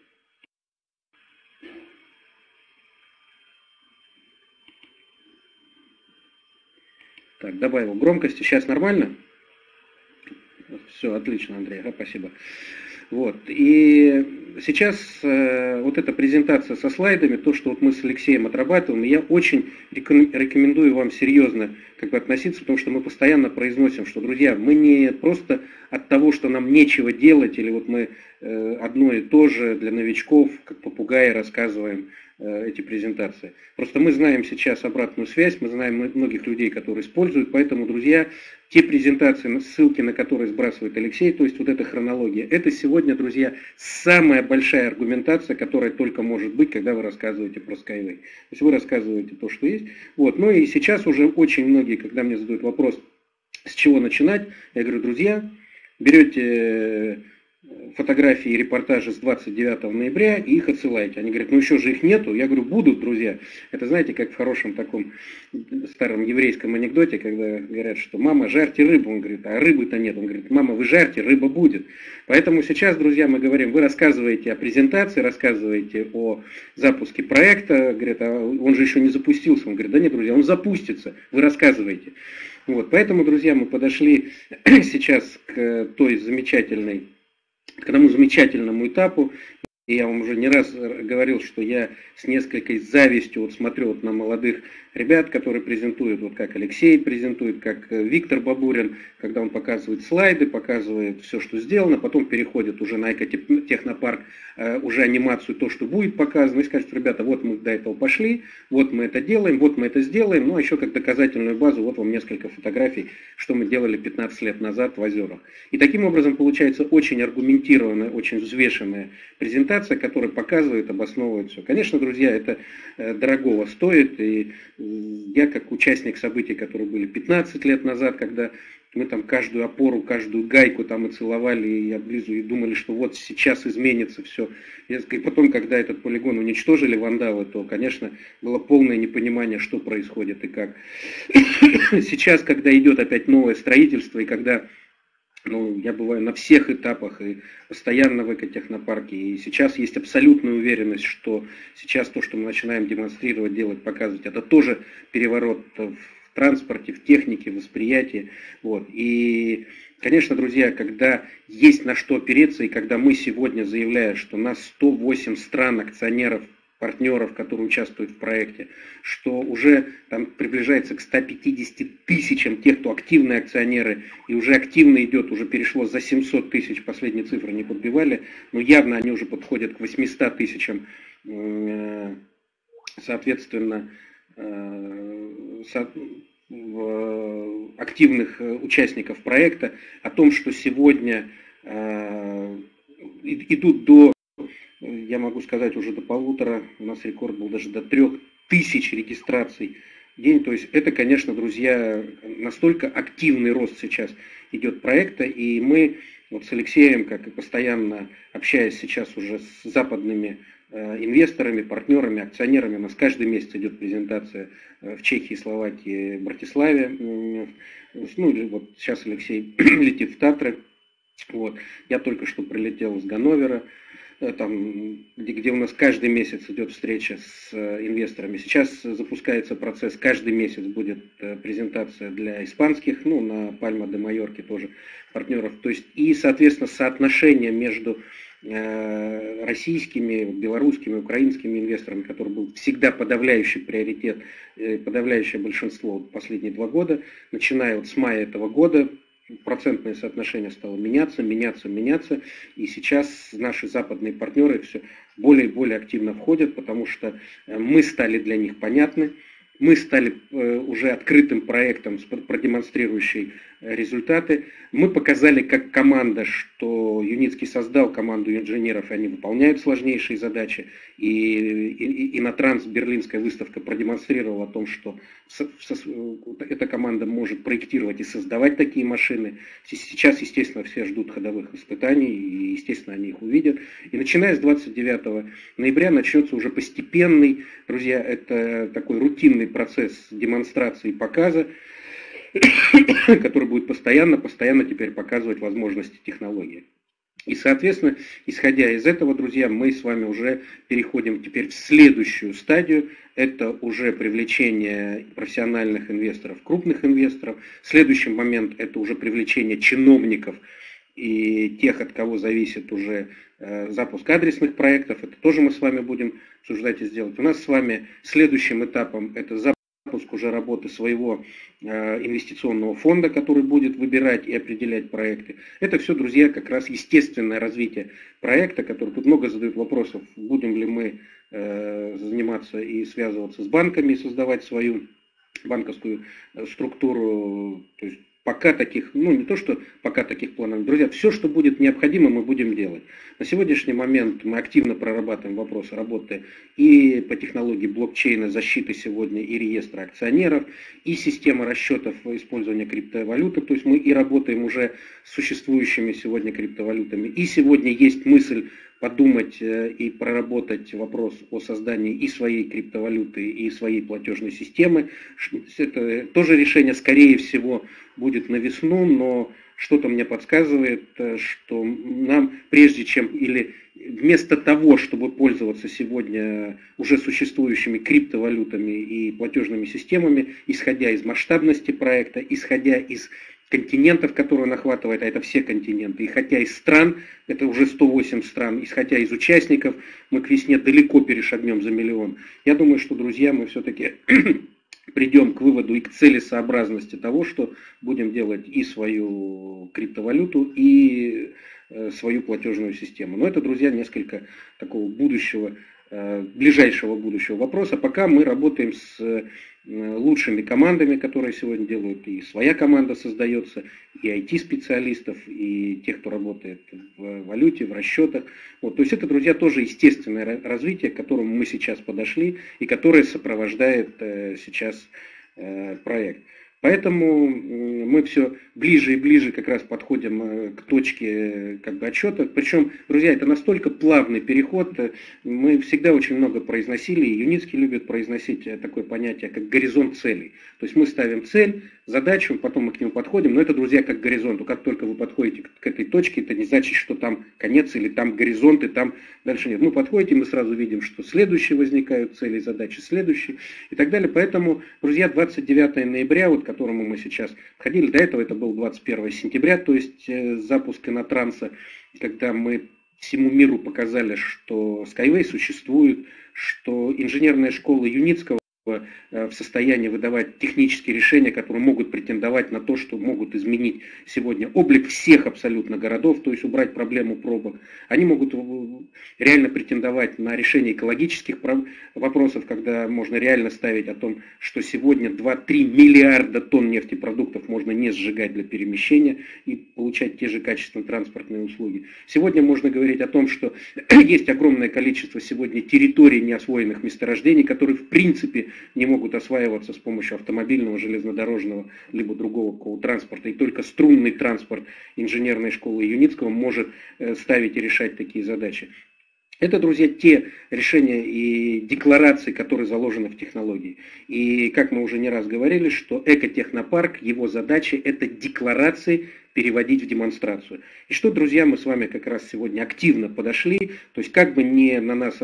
Так, добавил громкости. Сейчас нормально? Все, отлично, Андрей, спасибо. Вот. И сейчас вот эта презентация со слайдами, то, что вот мы с Алексеем отрабатываем, я очень рекомендую вам серьезно относиться, потому что мы постоянно произносим, что, друзья, мы не просто от того, что нам нечего делать, или вот мы одно и то же для новичков, как попугаи, рассказываем эти презентации. Просто мы знаем сейчас обратную связь, мы знаем многих людей, которые используют, поэтому, друзья, те презентации, ссылки на которые сбрасывает Алексей, то есть вот эта хронология, это сегодня, друзья, самая большая аргументация, которая только может быть, когда вы рассказываете про Skyway. То есть вы рассказываете то, что есть. Вот. Ну и сейчас уже очень многие, когда мне задают вопрос, с чего начинать, я говорю, друзья, берете фотографии и репортажи с 29 ноября и их отсылаете. Они говорят, ну еще же их нету. Я говорю, будут, друзья. Это знаете, как в хорошем таком старом еврейском анекдоте, когда говорят, что мама, жарьте рыбу. Он говорит, а рыбы-то нет. Он говорит, мама, вы жарьте, рыба будет. Поэтому сейчас, друзья, мы говорим, вы рассказываете о презентации, рассказываете о запуске проекта. Говорят, а он же еще не запустился. Он говорит, да нет, друзья, он запустится. Вы рассказываете. Вот. Поэтому, друзья, мы подошли сейчас к тому замечательному этапу. И я вам уже не раз говорил, что я с несколькой завистью вот смотрю вот на молодых ребят, которые презентуют, вот как Алексей презентует, как Виктор Бабурин, когда он показывает слайды, показывает все, что сделано, потом переходит уже на экотехнопарк, уже анимацию, то, что будет показано, и скажет, ребята, вот мы до этого пошли, вот мы это делаем, вот мы это сделаем, ну а еще как доказательную базу, вот вам несколько фотографий, что мы делали 15 лет назад в озерах. И таким образом получается очень аргументированная, очень взвешенная презентация, которая показывает, обосновывает все. Конечно, друзья, это дорогого стоит, и я как участник событий, которые были 15 лет назад, когда мы там каждую опору, каждую гайку там и целовали, и облизу, и думали, что вот сейчас изменится все. И потом, когда этот полигон уничтожили вандалы, то, конечно, было полное непонимание, что происходит и как. Сейчас, когда идет опять новое строительство, и когда я бываю на всех этапах и постоянно в экотехнопарке, и сейчас есть абсолютная уверенность, что сейчас то, что мы начинаем демонстрировать, делать, показывать, это тоже переворот в транспорте, в технике, в восприятии. Вот. И, конечно, друзья, когда есть на что опереться, и когда мы сегодня заявляем, что нас 108 стран, акционеров, партнеров, которые участвуют в проекте, что уже там приближается к 150 тысячам тех, кто активные акционеры, и уже активно идет, уже перешло за 700 тысяч, последние цифры не подбивали, но явно они уже подходят к 800 тысячам, соответственно, активных участников проекта, о том, что сегодня идут до, я могу сказать, уже до 1,5, у нас рекорд был даже до 3000 регистраций в день. То есть это, конечно, друзья, настолько активный рост сейчас идет проекта, и мы вот с Алексеем, как и постоянно общаясь сейчас уже с западными инвесторами, партнерами, акционерами, у нас каждый месяц идет презентация в Чехии, Словакии, Братиславе. Ну, вот сейчас Алексей летит в Татры. Вот. Я только что прилетел из Ганновера, там, где у нас каждый месяц идет встреча с инвесторами. Сейчас запускается процесс, каждый месяц будет презентация для испанских, на Пальма де Майорке тоже партнеров. То есть и, соответственно, соотношение между российскими, белорусскими, украинскими инвесторами, который был всегда подавляющий приоритет, подавляющее большинство последние 2 года, начиная вот с мая этого года, процентное соотношение стало меняться, и сейчас наши западные партнеры все более и более активно входят, потому что мы стали для них понятны, мы стали уже открытым проектом, продемонстрирующий результаты. Мы показали как команда, что Юницкий создал команду инженеров, и они выполняют сложнейшие задачи. И на Транс Берлинская выставка продемонстрировала о том, что эта команда может проектировать и создавать такие машины. Сейчас, естественно, все ждут ходовых испытаний, и, естественно, они их увидят. И начиная с 29 ноября начнется уже постепенный, друзья, это такой рутинный процесс демонстрации и показа, который будет постоянно теперь показывать возможности технологии. И, соответственно, исходя из этого, друзья, мы с вами уже переходим теперь в следующую стадию. Это уже привлечение профессиональных инвесторов, крупных инвесторов. Следующий момент – это уже привлечение чиновников и тех, от кого зависит уже запуск адресных проектов. Это тоже мы с вами будем обсуждать и сделать. У нас с вами следующим этапом – это запуск уже работы своего инвестиционного фонда, который будет выбирать и определять проекты. Это все, друзья, как раз естественное развитие проекта, который тут много задают вопросов, будем ли мы заниматься и связываться с банками, создавать свою банковскую структуру. То есть пока таких, не то что пока таких планов, друзья, все, что будет необходимо, мы будем делать. На сегодняшний момент мы активно прорабатываем вопросы работы и по технологии блокчейна, защиты сегодня и реестра акционеров, и системы расчетов использования криптовалюты. То есть мы и работаем уже с существующими сегодня криптовалютами. И сегодня есть мысль подумать и проработать вопрос о создании и своей криптовалюты, и своей платежной системы. Это тоже решение, скорее всего, будет на весну, но что-то мне подсказывает, что нам, прежде чем или вместо того, чтобы пользоваться сегодня уже существующими криптовалютами и платежными системами, исходя из масштабности проекта, исходя из континентов, которые он охватывает, а это все континенты, исходя из стран, это уже 108 стран, исходя из участников, мы к весне далеко перешагнем за 1 000 000. Я думаю, что, друзья, мы все-таки придем к выводу и к целесообразности того, что будем делать и свою криптовалюту, и свою платежную систему. Но это, друзья, несколько такого будущего, ближайшего будущего вопроса. Пока мы работаем с лучшими командами, которые сегодня делают, и своя команда создается, и IT-специалистов, и тех, кто работает в валюте, в расчетах. Вот, то есть это, друзья, тоже естественное развитие, к которому мы сейчас подошли, и которое сопровождает сейчас проект. Поэтому мы все ближе и ближе как раз подходим к точке отчета. Причем, друзья, это настолько плавный переход. Мы всегда очень много произносили, и Юницкий любит произносить такое понятие, как горизонт целей. То есть мы ставим цель, задачу, потом мы к нему подходим, но это, друзья, как к горизонту. Как только вы подходите к этой точке, это не значит, что там конец или там горизонт, и там дальше нет. Мы подходим, мы сразу видим, что следующие возникают цели, задачи, следующие и так далее. Поэтому, друзья, 29 ноября, вот к которому мы сейчас ходили, до этого это был 21 сентября, то есть запуск Инотранса, когда мы всему миру показали, что Skyway существует, что инженерная школа Юницкого в состоянии выдавать технические решения, которые могут претендовать на то, что могут изменить сегодня облик всех абсолютно городов, то есть убрать проблему пробок. Они могут реально претендовать на решение экологических вопросов, когда можно реально ставить о том, что сегодня 2-3 миллиарда тонн нефтепродуктов можно не сжигать для перемещения и получать те же качественные транспортные услуги. Сегодня можно говорить о том, что есть огромное количество сегодня территорий неосвоенных месторождений, которые в принципе не могут осваиваться с помощью автомобильного, железнодорожного, либо другого какого транспорта. И только струнный транспорт инженерной школы Юницкого может ставить и решать такие задачи. Это, друзья, те решения и декларации, которые заложены в технологии. И, как мы уже не раз говорили, что экотехнопарк, его задача – это декларации переводить в демонстрацию. И что, друзья, мы с вами как раз сегодня активно подошли, то есть как бы не на нас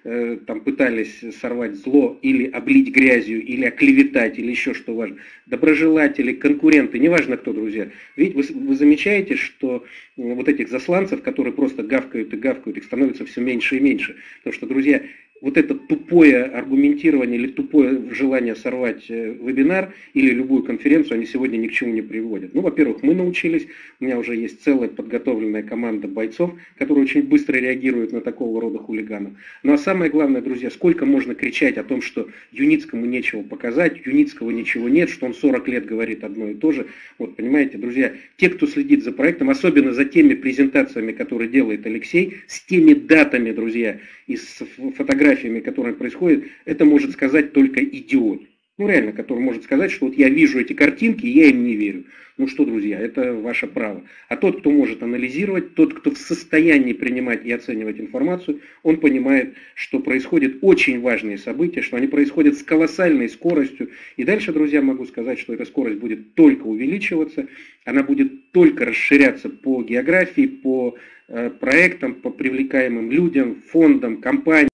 там пытались сорвать зло или облить грязью, или оклеветать, или еще что важно, доброжелатели, конкуренты, неважно кто, друзья. Ведь вы замечаете, что вот этих засланцев, которые просто гавкают и гавкают, их становится все меньше и меньше. Потому что, друзья, вот это тупое аргументирование или тупое желание сорвать вебинар или любую конференцию, они сегодня ни к чему не приводят. Ну, во-первых, мы научились, у меня уже есть целая подготовленная команда бойцов, которые очень быстро реагируют на такого рода хулиганов. Ну, а самое главное, друзья, сколько можно кричать о том, что Юницкому нечего показать, Юницкого ничего нет, что он 40 лет говорит одно и то же. Вот, понимаете, друзья, те, кто следит за проектом, особенно за теми презентациями, которые делает Алексей, с теми датами, друзья, и с фотографиями, которые происходят, это может сказать только идиот. Ну реально, который может сказать, что вот я вижу эти картинки, и я им не верю. Ну что, друзья, это ваше право. А тот, кто может анализировать, тот, кто в состоянии принимать и оценивать информацию, он понимает, что происходят очень важные события, что они происходят с колоссальной скоростью. И дальше, друзья, могу сказать, что эта скорость будет только увеличиваться, она будет только расширяться по географии, по проектам, по привлекаемым людям, фондам, компаниям,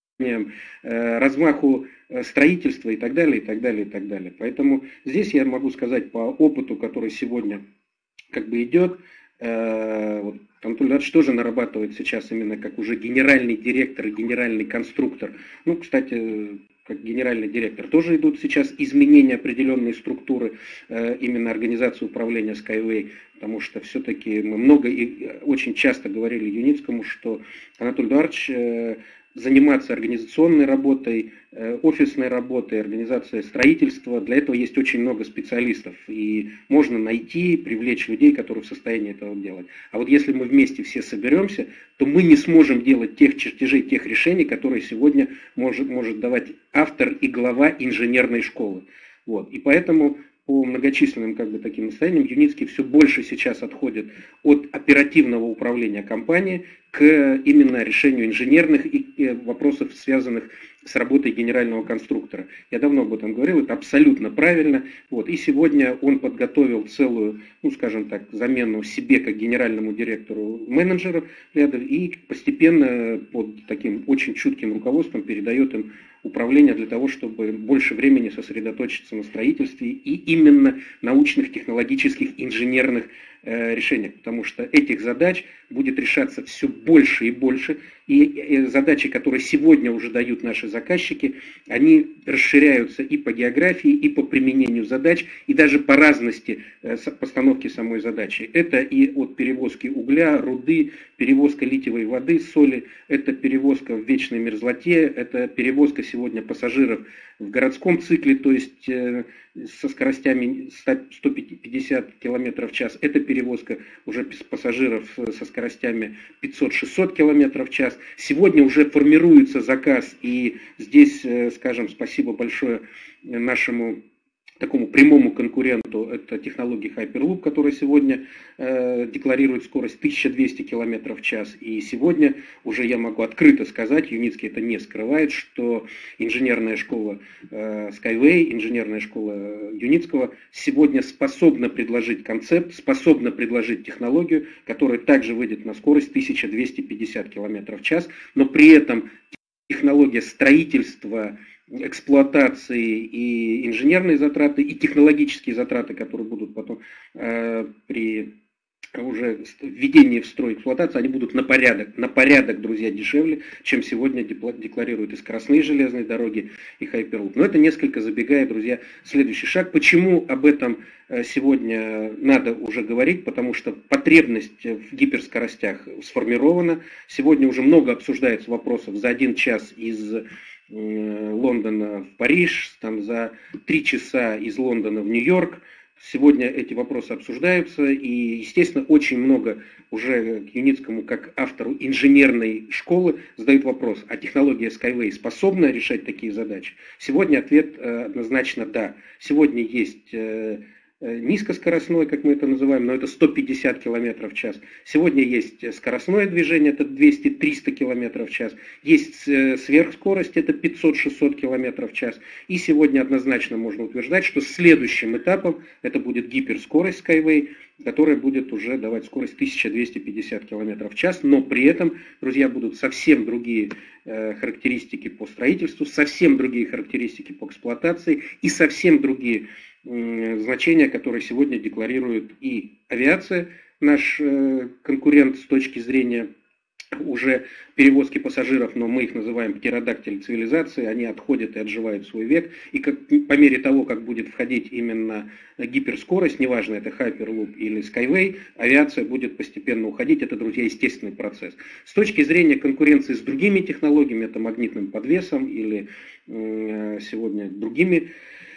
размаху строительства и так далее, и так далее, и так далее. Поэтому здесь я могу сказать по опыту, который сегодня как бы идет, вот, Анатолий Иванович тоже нарабатывает сейчас именно как уже генеральный директор и генеральный конструктор. Ну, кстати, как генеральный директор тоже идут сейчас изменения определенной структуры именно организации управления Skyway, потому что все-таки мы много и очень часто говорили Юницкому, что Анатолий Эдуардович заниматься организационной работой, офисной работой, организацией строительства. Для этого есть очень много специалистов. И можно найти, привлечь людей, которые в состоянии этого делать. А вот если мы вместе все соберемся, то мы не сможем делать тех чертежей, тех решений, которые сегодня может давать автор и глава инженерной школы. Вот. И поэтому по многочисленным таким настояниям Юницкий все больше сейчас отходит от оперативного управления компанией к именно решению инженерных и вопросов, связанных с работой генерального конструктора. Я давно об этом говорил, это абсолютно правильно. Вот. И сегодня он подготовил целую, скажем так, замену себе как генеральному директору менеджеров рядом и постепенно под таким очень чутким руководством передает им управление для того, чтобы больше времени сосредоточиться на строительстве и именно научных, технологических, инженерных решениях. Потому что этих задач будет решаться все больше и больше. И задачи, которые сегодня уже дают наши заказчики, они расширяются и по географии, и по применению задач, и даже по разности постановки самой задачи. Это и от перевозки угля, руды, перевозка литиевой воды, соли, это перевозка в вечной мерзлоте, это перевозка сегодня пассажиров в городском цикле, то есть со скоростями 150 км в час, это перевозка уже пассажиров со скоростями 500-600 км в час. Сегодня уже формируется заказ, и здесь, скажем, спасибо большое нашему такому прямому конкуренту, это технология Hyperloop, которая сегодня декларирует скорость 1200 км в час. И сегодня уже я могу открыто сказать, Юницкий это не скрывает, что инженерная школа Skyway, инженерная школа Юницкого сегодня способна предложить концепт, способна предложить технологию, которая также выйдет на скорость 1250 км в час, но при этом технология строительства, эксплуатации и инженерные затраты, и технологические затраты, которые будут потом при уже введении в строй эксплуатации, они будут на порядок, друзья, дешевле, чем сегодня декларируют и скоростные железные дороги, и Hyperloop. Но это несколько забегая, друзья, следующий шаг. Почему об этом сегодня надо уже говорить? Потому что потребность в гиперскоростях сформирована. Сегодня уже много обсуждается вопросов за 1 час из Лондона в Париж, там за 3 часа из Лондона в Нью-Йорк. Сегодня эти вопросы обсуждаются, и, естественно, очень много уже к Юницкому, как автору инженерной школы, задают вопрос, а технология Skyway способна решать такие задачи? Сегодня ответ однозначно да. Сегодня есть низкоскоростной, как мы это называем, но это 150 км в час. Сегодня есть скоростное движение, это 200-300 км в час. Есть сверхскорость, это 500-600 км в час. И сегодня однозначно можно утверждать, что следующим этапом это будет гиперскорость Skyway, которая будет уже давать скорость 1250 км в час. Но при этом, друзья, будут совсем другие характеристики по строительству, совсем другие характеристики по эксплуатации и совсем другие значения, которые сегодня декларирует и авиация, наш конкурент с точки зрения уже перевозки пассажиров, но мы их называем птеродактили цивилизации, они отходят и отживают свой век, и по мере того, как будет входить именно гиперскорость, неважно это Hyperloop или Skyway, авиация будет постепенно уходить, это, друзья, естественный процесс. С точки зрения конкуренции с другими технологиями, это магнитным подвесом или сегодня другими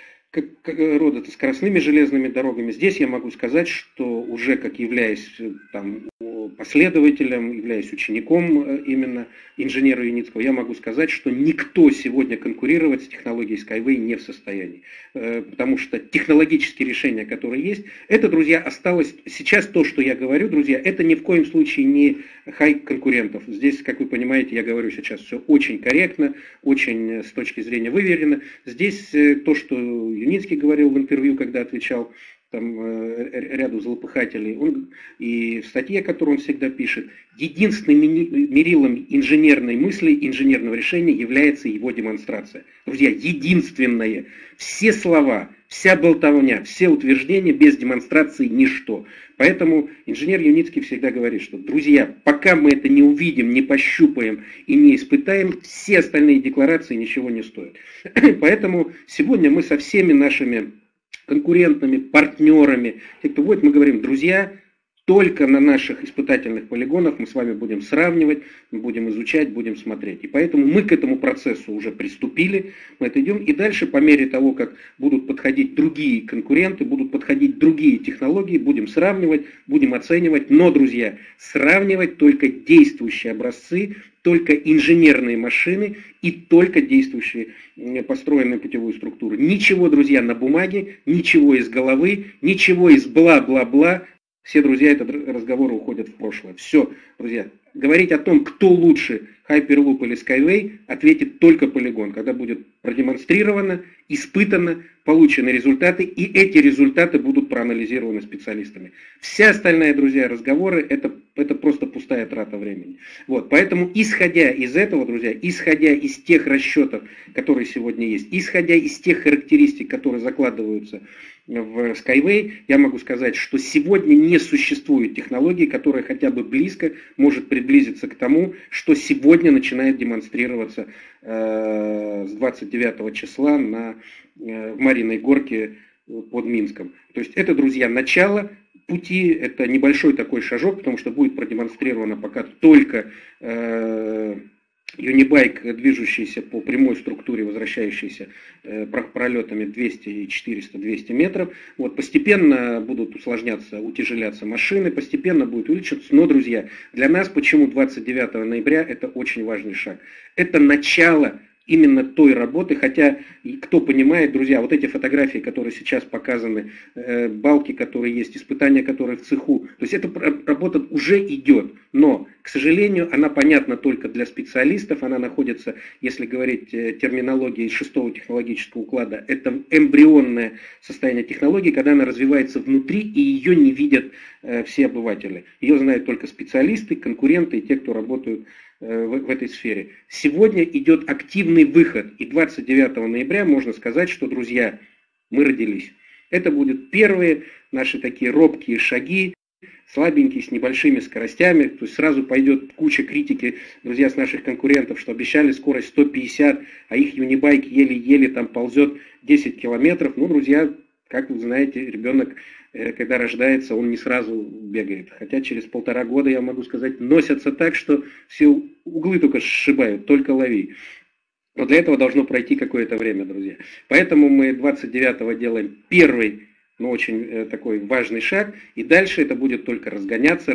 рода скоростными железными дорогами. Здесь я могу сказать, что уже как являясь там последователем, являясь учеником именно инженера Юницкого, я могу сказать, что никто сегодня конкурировать с технологией Skyway не в состоянии. Потому что технологические решения, которые есть, это, друзья, осталось сейчас то, что я говорю, друзья, это ни в коем случае не хай конкурентов. Здесь, как вы понимаете, я говорю сейчас все очень корректно, очень с точки зрения выверено. Здесь то, что Юницкий говорил в интервью, когда отвечал там ряду злопыхателей, он и в статье, которую он всегда пишет, единственным мерилом инженерной мысли, инженерного решения является его демонстрация. Друзья, единственное. Все слова, вся болтовня, все утверждения без демонстрации ничто. Поэтому инженер Юницкий всегда говорит, что, друзья, пока мы это не увидим, не пощупаем и не испытаем, все остальные декларации ничего не стоят. Поэтому сегодня мы со всеми нашими конкурентами, партнерами, те, кто вводит, мы говорим, друзья, только на наших испытательных полигонах мы с вами будем сравнивать, мы будем изучать, будем смотреть. И поэтому мы к этому процессу уже приступили, мы это идем. И дальше, по мере того, как будут подходить другие конкуренты, будут подходить другие технологии, будем сравнивать, будем оценивать. Но, друзья, сравнивать только действующие образцы, только инженерные машины и только действующие построенные путевую структуру. Ничего, друзья, на бумаге, ничего из головы, ничего из бла-бла-бла. Все, друзья, этот разговор уходят в прошлое. Все, друзья, говорить о том, кто лучше, Hyperloop или Skyway ответит только полигон, когда будет продемонстрировано, испытано, получены результаты, и эти результаты будут проанализированы специалистами. Вся остальная, друзья, разговоры это просто пустая трата времени. Вот, поэтому, исходя из этого, друзья, исходя из тех расчетов, которые сегодня есть, исходя из тех характеристик, которые закладываются в Skyway, я могу сказать, что сегодня не существует технологии, которая хотя бы близко может приблизиться к тому, что сегодня начинает демонстрироваться с 29 числа в Мариной Горке под Минском. То есть это, друзья, начало пути, это небольшой такой шажок, потому что будет продемонстрировано пока только юнибайк, движущийся по прямой структуре, возвращающийся пролетами 200, 400, 200 метров. Вот, постепенно будут усложняться, утяжеляться машины, постепенно будет увеличиваться. Но, друзья, для нас почему 29 ноября это очень важный шаг? Это начало именно той работы, хотя, кто понимает, друзья, вот эти фотографии, которые сейчас показаны, балки, которые есть, испытания, которые в цеху, то есть эта работа уже идет, но, к сожалению, она понятна только для специалистов, она находится, если говорить терминологией 6-го технологического уклада, это эмбрионное состояние технологии, когда она развивается внутри, и ее не видят все обыватели. Ее знают только специалисты, конкуренты и те, кто работают в этой сфере. Сегодня идет активный выход, и 29 ноября можно сказать, что, друзья, мы родились. Это будут первые наши такие робкие шаги, слабенькие, с небольшими скоростями, то есть сразу пойдет куча критики, друзья, с наших конкурентов, что обещали скорость 150, а их юнибайк еле-еле там ползет 10 километров. Ну, друзья, как вы знаете, ребенок, когда рождается, он не сразу бегает. Хотя через 1,5 года, я могу сказать, носятся так, что все углы только сшибают, только лови. Но для этого должно пройти какое-то время, друзья. Поэтому мы 29-го делаем первый, но очень такой важный шаг. И дальше это будет только разгоняться.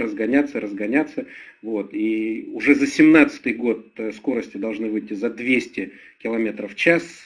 Вот. И уже за 17-й год скорости должны выйти за 200 км в час.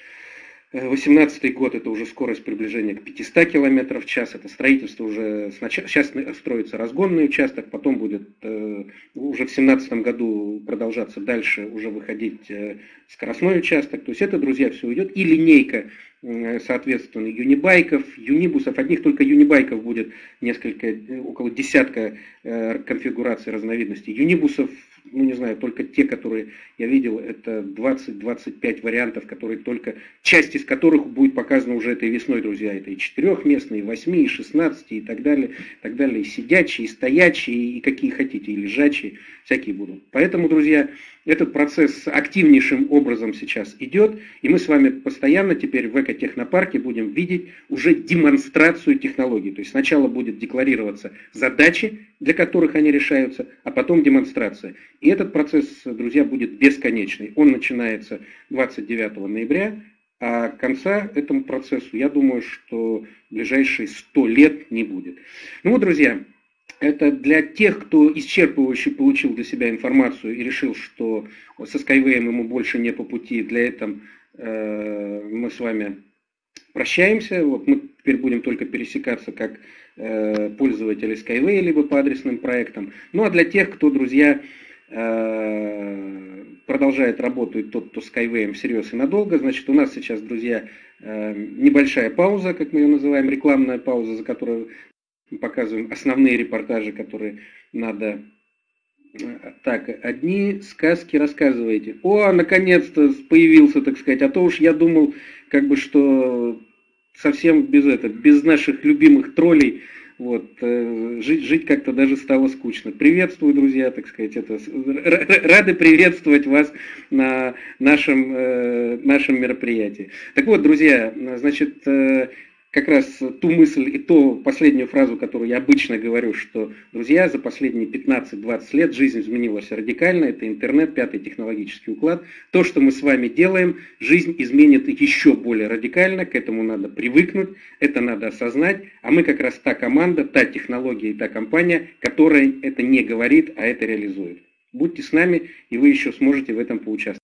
18-й год это уже скорость приближения к 500 км в час, это строительство уже, сейчас строится разгонный участок, потом будет уже в 2017 году продолжаться дальше, уже выходить скоростной участок, то есть это, друзья, все идет, и линейка, соответственно, юнибайков, юнибусов, одних только юнибайков будет около десятка конфигураций разновидностей, юнибусов, ну не знаю, только те, которые я видел, это 20-25 вариантов, которые только, часть из которых будет показана уже этой весной, друзья. Это и 4-местные, и 8, и 16, и так далее, и сидячие, и стоячие, и какие хотите, и лежачие, всякие будут. Поэтому, друзья, этот процесс активнейшим образом сейчас идет, и мы с вами постоянно теперь в экотехнопарке будем видеть уже демонстрацию технологий. То есть сначала будет декларироваться задачи, для которых они решаются, а потом демонстрация. И этот процесс, друзья, будет бесконечный. Он начинается 29 ноября, а конца этому процессу, я думаю, что в ближайшие 100 лет не будет. Ну вот, друзья, это для тех, кто исчерпывающе получил для себя информацию и решил, что со Skyway ему больше не по пути. Для этого мы с вами прощаемся. Вот мы теперь будем только пересекаться как пользователи Skyway, либо по адресным проектам. Ну а для тех, кто, друзья, продолжает работать тот, кто Skyway всерьез и надолго, значит, у нас сейчас, друзья, небольшая пауза, как мы ее называем, рекламная пауза, за которую мы показываем основные репортажи, которые надо... Так, одни сказки рассказываете. О, наконец-то появился, так сказать, а то уж я думал, как бы, что совсем без наших любимых троллей, вот, жить как-то даже стало скучно. Приветствую, друзья, так сказать, рады приветствовать вас на нашем мероприятии. Так вот, друзья, значит, как раз ту мысль и ту последнюю фразу, которую я обычно говорю, что, друзья, за последние 15-20 лет жизнь изменилась радикально, это интернет, 5-й технологический уклад. То, что мы с вами делаем, жизнь изменит еще более радикально, к этому надо привыкнуть, это надо осознать, а мы как раз та команда, та технология и та компания, которая это не говорит, а это реализует. Будьте с нами, и вы еще сможете в этом поучаствовать.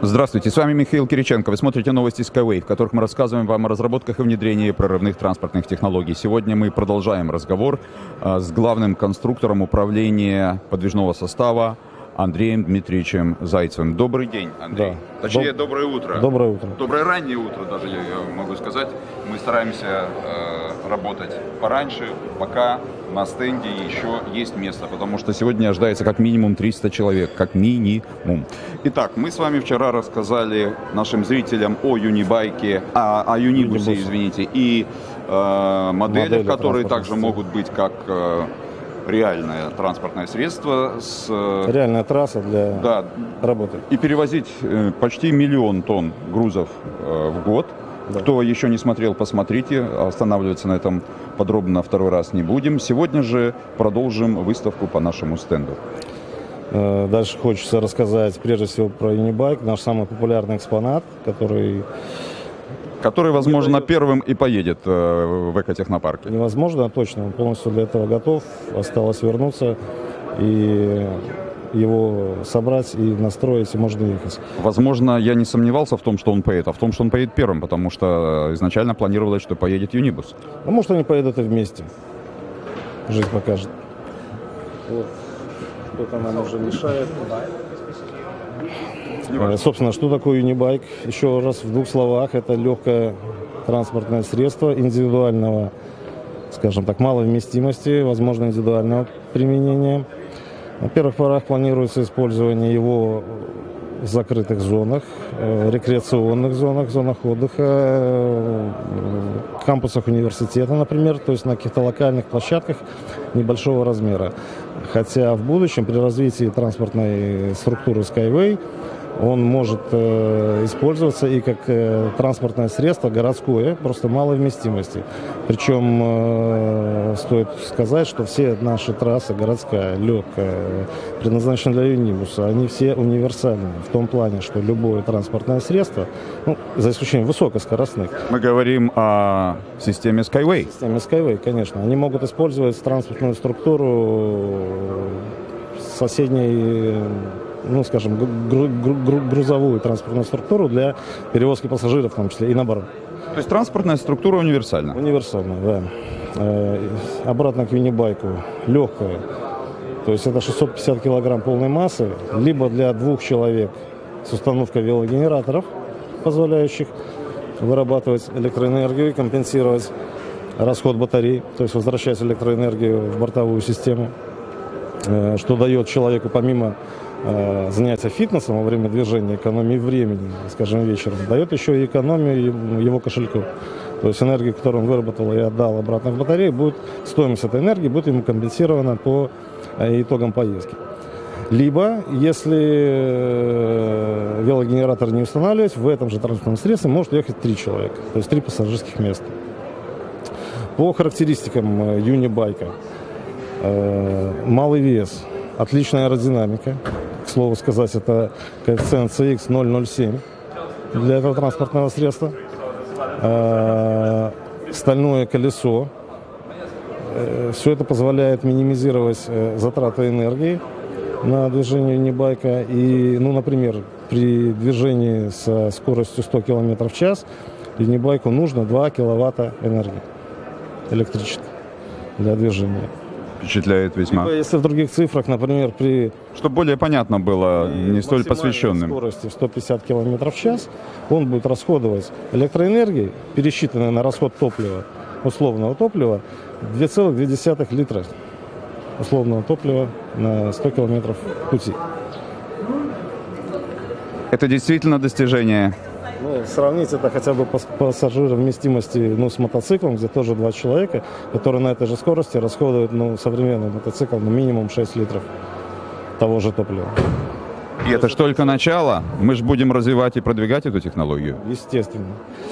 Здравствуйте, с вами Михаил Кириченко. Вы смотрите новости Skyway, в которых мы рассказываем вам о разработках и внедрении прорывных транспортных технологий. Сегодня мы продолжаем разговор с главным конструктором управления подвижного состава Андреем Дмитриевичем Зайцевым. Добрый день, Андрей. Да. Точнее, доброе утро. Доброе утро. Доброе раннее утро, даже я могу сказать. Мы стараемся работать пораньше, пока на стенде еще есть место, потому что сегодня ожидается как минимум 300 человек, как минимум. Итак, мы с вами вчера рассказали нашим зрителям о юнибайке, о юнибусе, извините, и моделях, которые также могут быть как реальное транспортное средство с... Реальная трасса для работы. И перевозить почти 1 миллион тонн грузов в год. Да. Кто еще не смотрел, посмотрите. Останавливаться на этом подробно второй раз не будем. Сегодня же продолжим выставку по нашему стенду. Дальше хочется рассказать прежде всего про Unibike, наш самый популярный экспонат, который, возможно, первым и поедет в экотехнопарке. Невозможно, точно. Он полностью для этого готов. Осталось вернуться и его собрать и настроить, и можно ехать. Возможно, я не сомневался в том, что он поедет, а в том, что он поедет первым, потому что изначально планировалось, что поедет Юнибус. А может, они поедут и вместе. Жизнь покажет. Вот. Кто-то нам уже мешает. Собственно, что такое Unibike? Еще раз в 2 словах. Это легкое транспортное средство индивидуального, скажем так, малой вместимости, возможно, индивидуального применения. На первых порах планируется использование его в закрытых зонах, рекреационных зонах, зонах отдыха, кампусах университета, например, то есть на каких-то локальных площадках небольшого размера. Хотя в будущем при развитии транспортной структуры Skyway он может использоваться и как транспортное средство городское, просто малой вместимости. Причем стоит сказать, что все наши трассы, городская, легкая, предназначены для юнибуса, они все универсальны в том плане, что любое транспортное средство, за исключением высокоскоростных. Мы говорим о системе Skyway. Системе Skyway, конечно. Они могут использовать транспортную структуру соседней, скажем, грузовую транспортную структуру для перевозки пассажиров, в том числе, и наоборот. То есть транспортная структура универсальна? Универсальна, да. Обратно к юнибайку. Легкая. То есть это 650 килограмм полной массы, либо для 2 человек с установкой велогенераторов, позволяющих вырабатывать электроэнергию и компенсировать расход батарей, то есть возвращать электроэнергию в бортовую систему, что дает человеку помимо занятия фитнесом во время движения, экономии времени, скажем, вечером, дает еще и экономию его кошельку. То есть энергия, которую он выработал и отдал обратно в батарею, стоимость этой энергии будет ему компенсирована по итогам поездки. Либо, если велогенератор не устанавливать, в этом же транспортном средстве может ехать 3 человека, то есть 3 пассажирских места. По характеристикам юнибайка: малый вес, отличная аэродинамика. К слову сказать, это коэффициент CX 0,07 для этого транспортного средства. Стальное колесо. Все это позволяет минимизировать затраты энергии на движение юнибайка. И, например, при движении со скоростью 100 км в час юнибайку нужно 2 киловатта энергии электрической для движения. Впечатляет весьма. Либо, если в других цифрах, например, чтобы более понятно было, не столь посвященным. Скорости 150 км в час он будет расходовать электроэнергии, пересчитанной на расход топлива, условного топлива, 2,2 литра условного топлива на 100 километров пути. Это действительно достижение. Сравнить это хотя бы по пассажировместимости с мотоциклом, где тоже 2 человека, которые на этой же скорости расходуют современный мотоцикл минимум 6 литров того же топлива. И это же только начало. Мы же будем развивать и продвигать эту технологию. Естественно.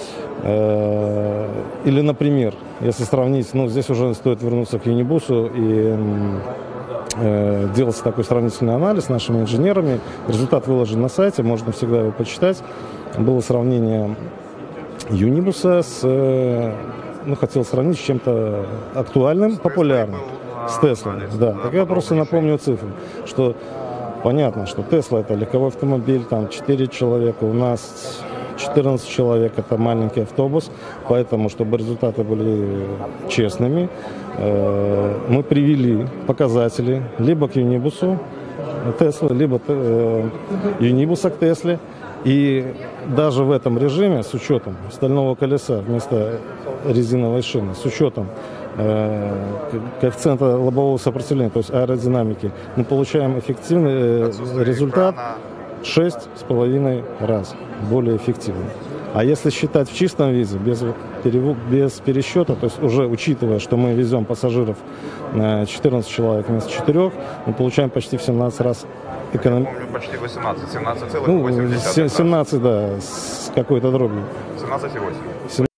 Или, например, если сравнить, здесь уже стоит вернуться к юнибусу и делался такой сравнительный анализ с нашими инженерами. Результат выложен на сайте, можно всегда его почитать. Было сравнение юнибуса хотел сравнить с чем-то актуальным, популярным, с Теслой. Да, так я просто напомню цифры, что Понятно, что Tesla это легковой автомобиль, там 4 человека, у нас 14 человек, это маленький автобус, поэтому, чтобы результаты были честными, мы привели показатели либо к Юнибусу Tesla, либо Юнибуса к Тесле. И даже в этом режиме, с учетом стального колеса вместо резиновой шины, с учетом коэффициента лобового сопротивления, то есть аэродинамики, мы получаем эффективный результат 6,5 раз более эффективный. А если считать в чистом виде, без пересчета, то есть уже учитывая, что мы везем пассажиров 14 человек вместо 4, мы получаем почти в 17 раз Помню, почти 18, 17,8. Ну, 17, да, с какой-то дробью. 17,8.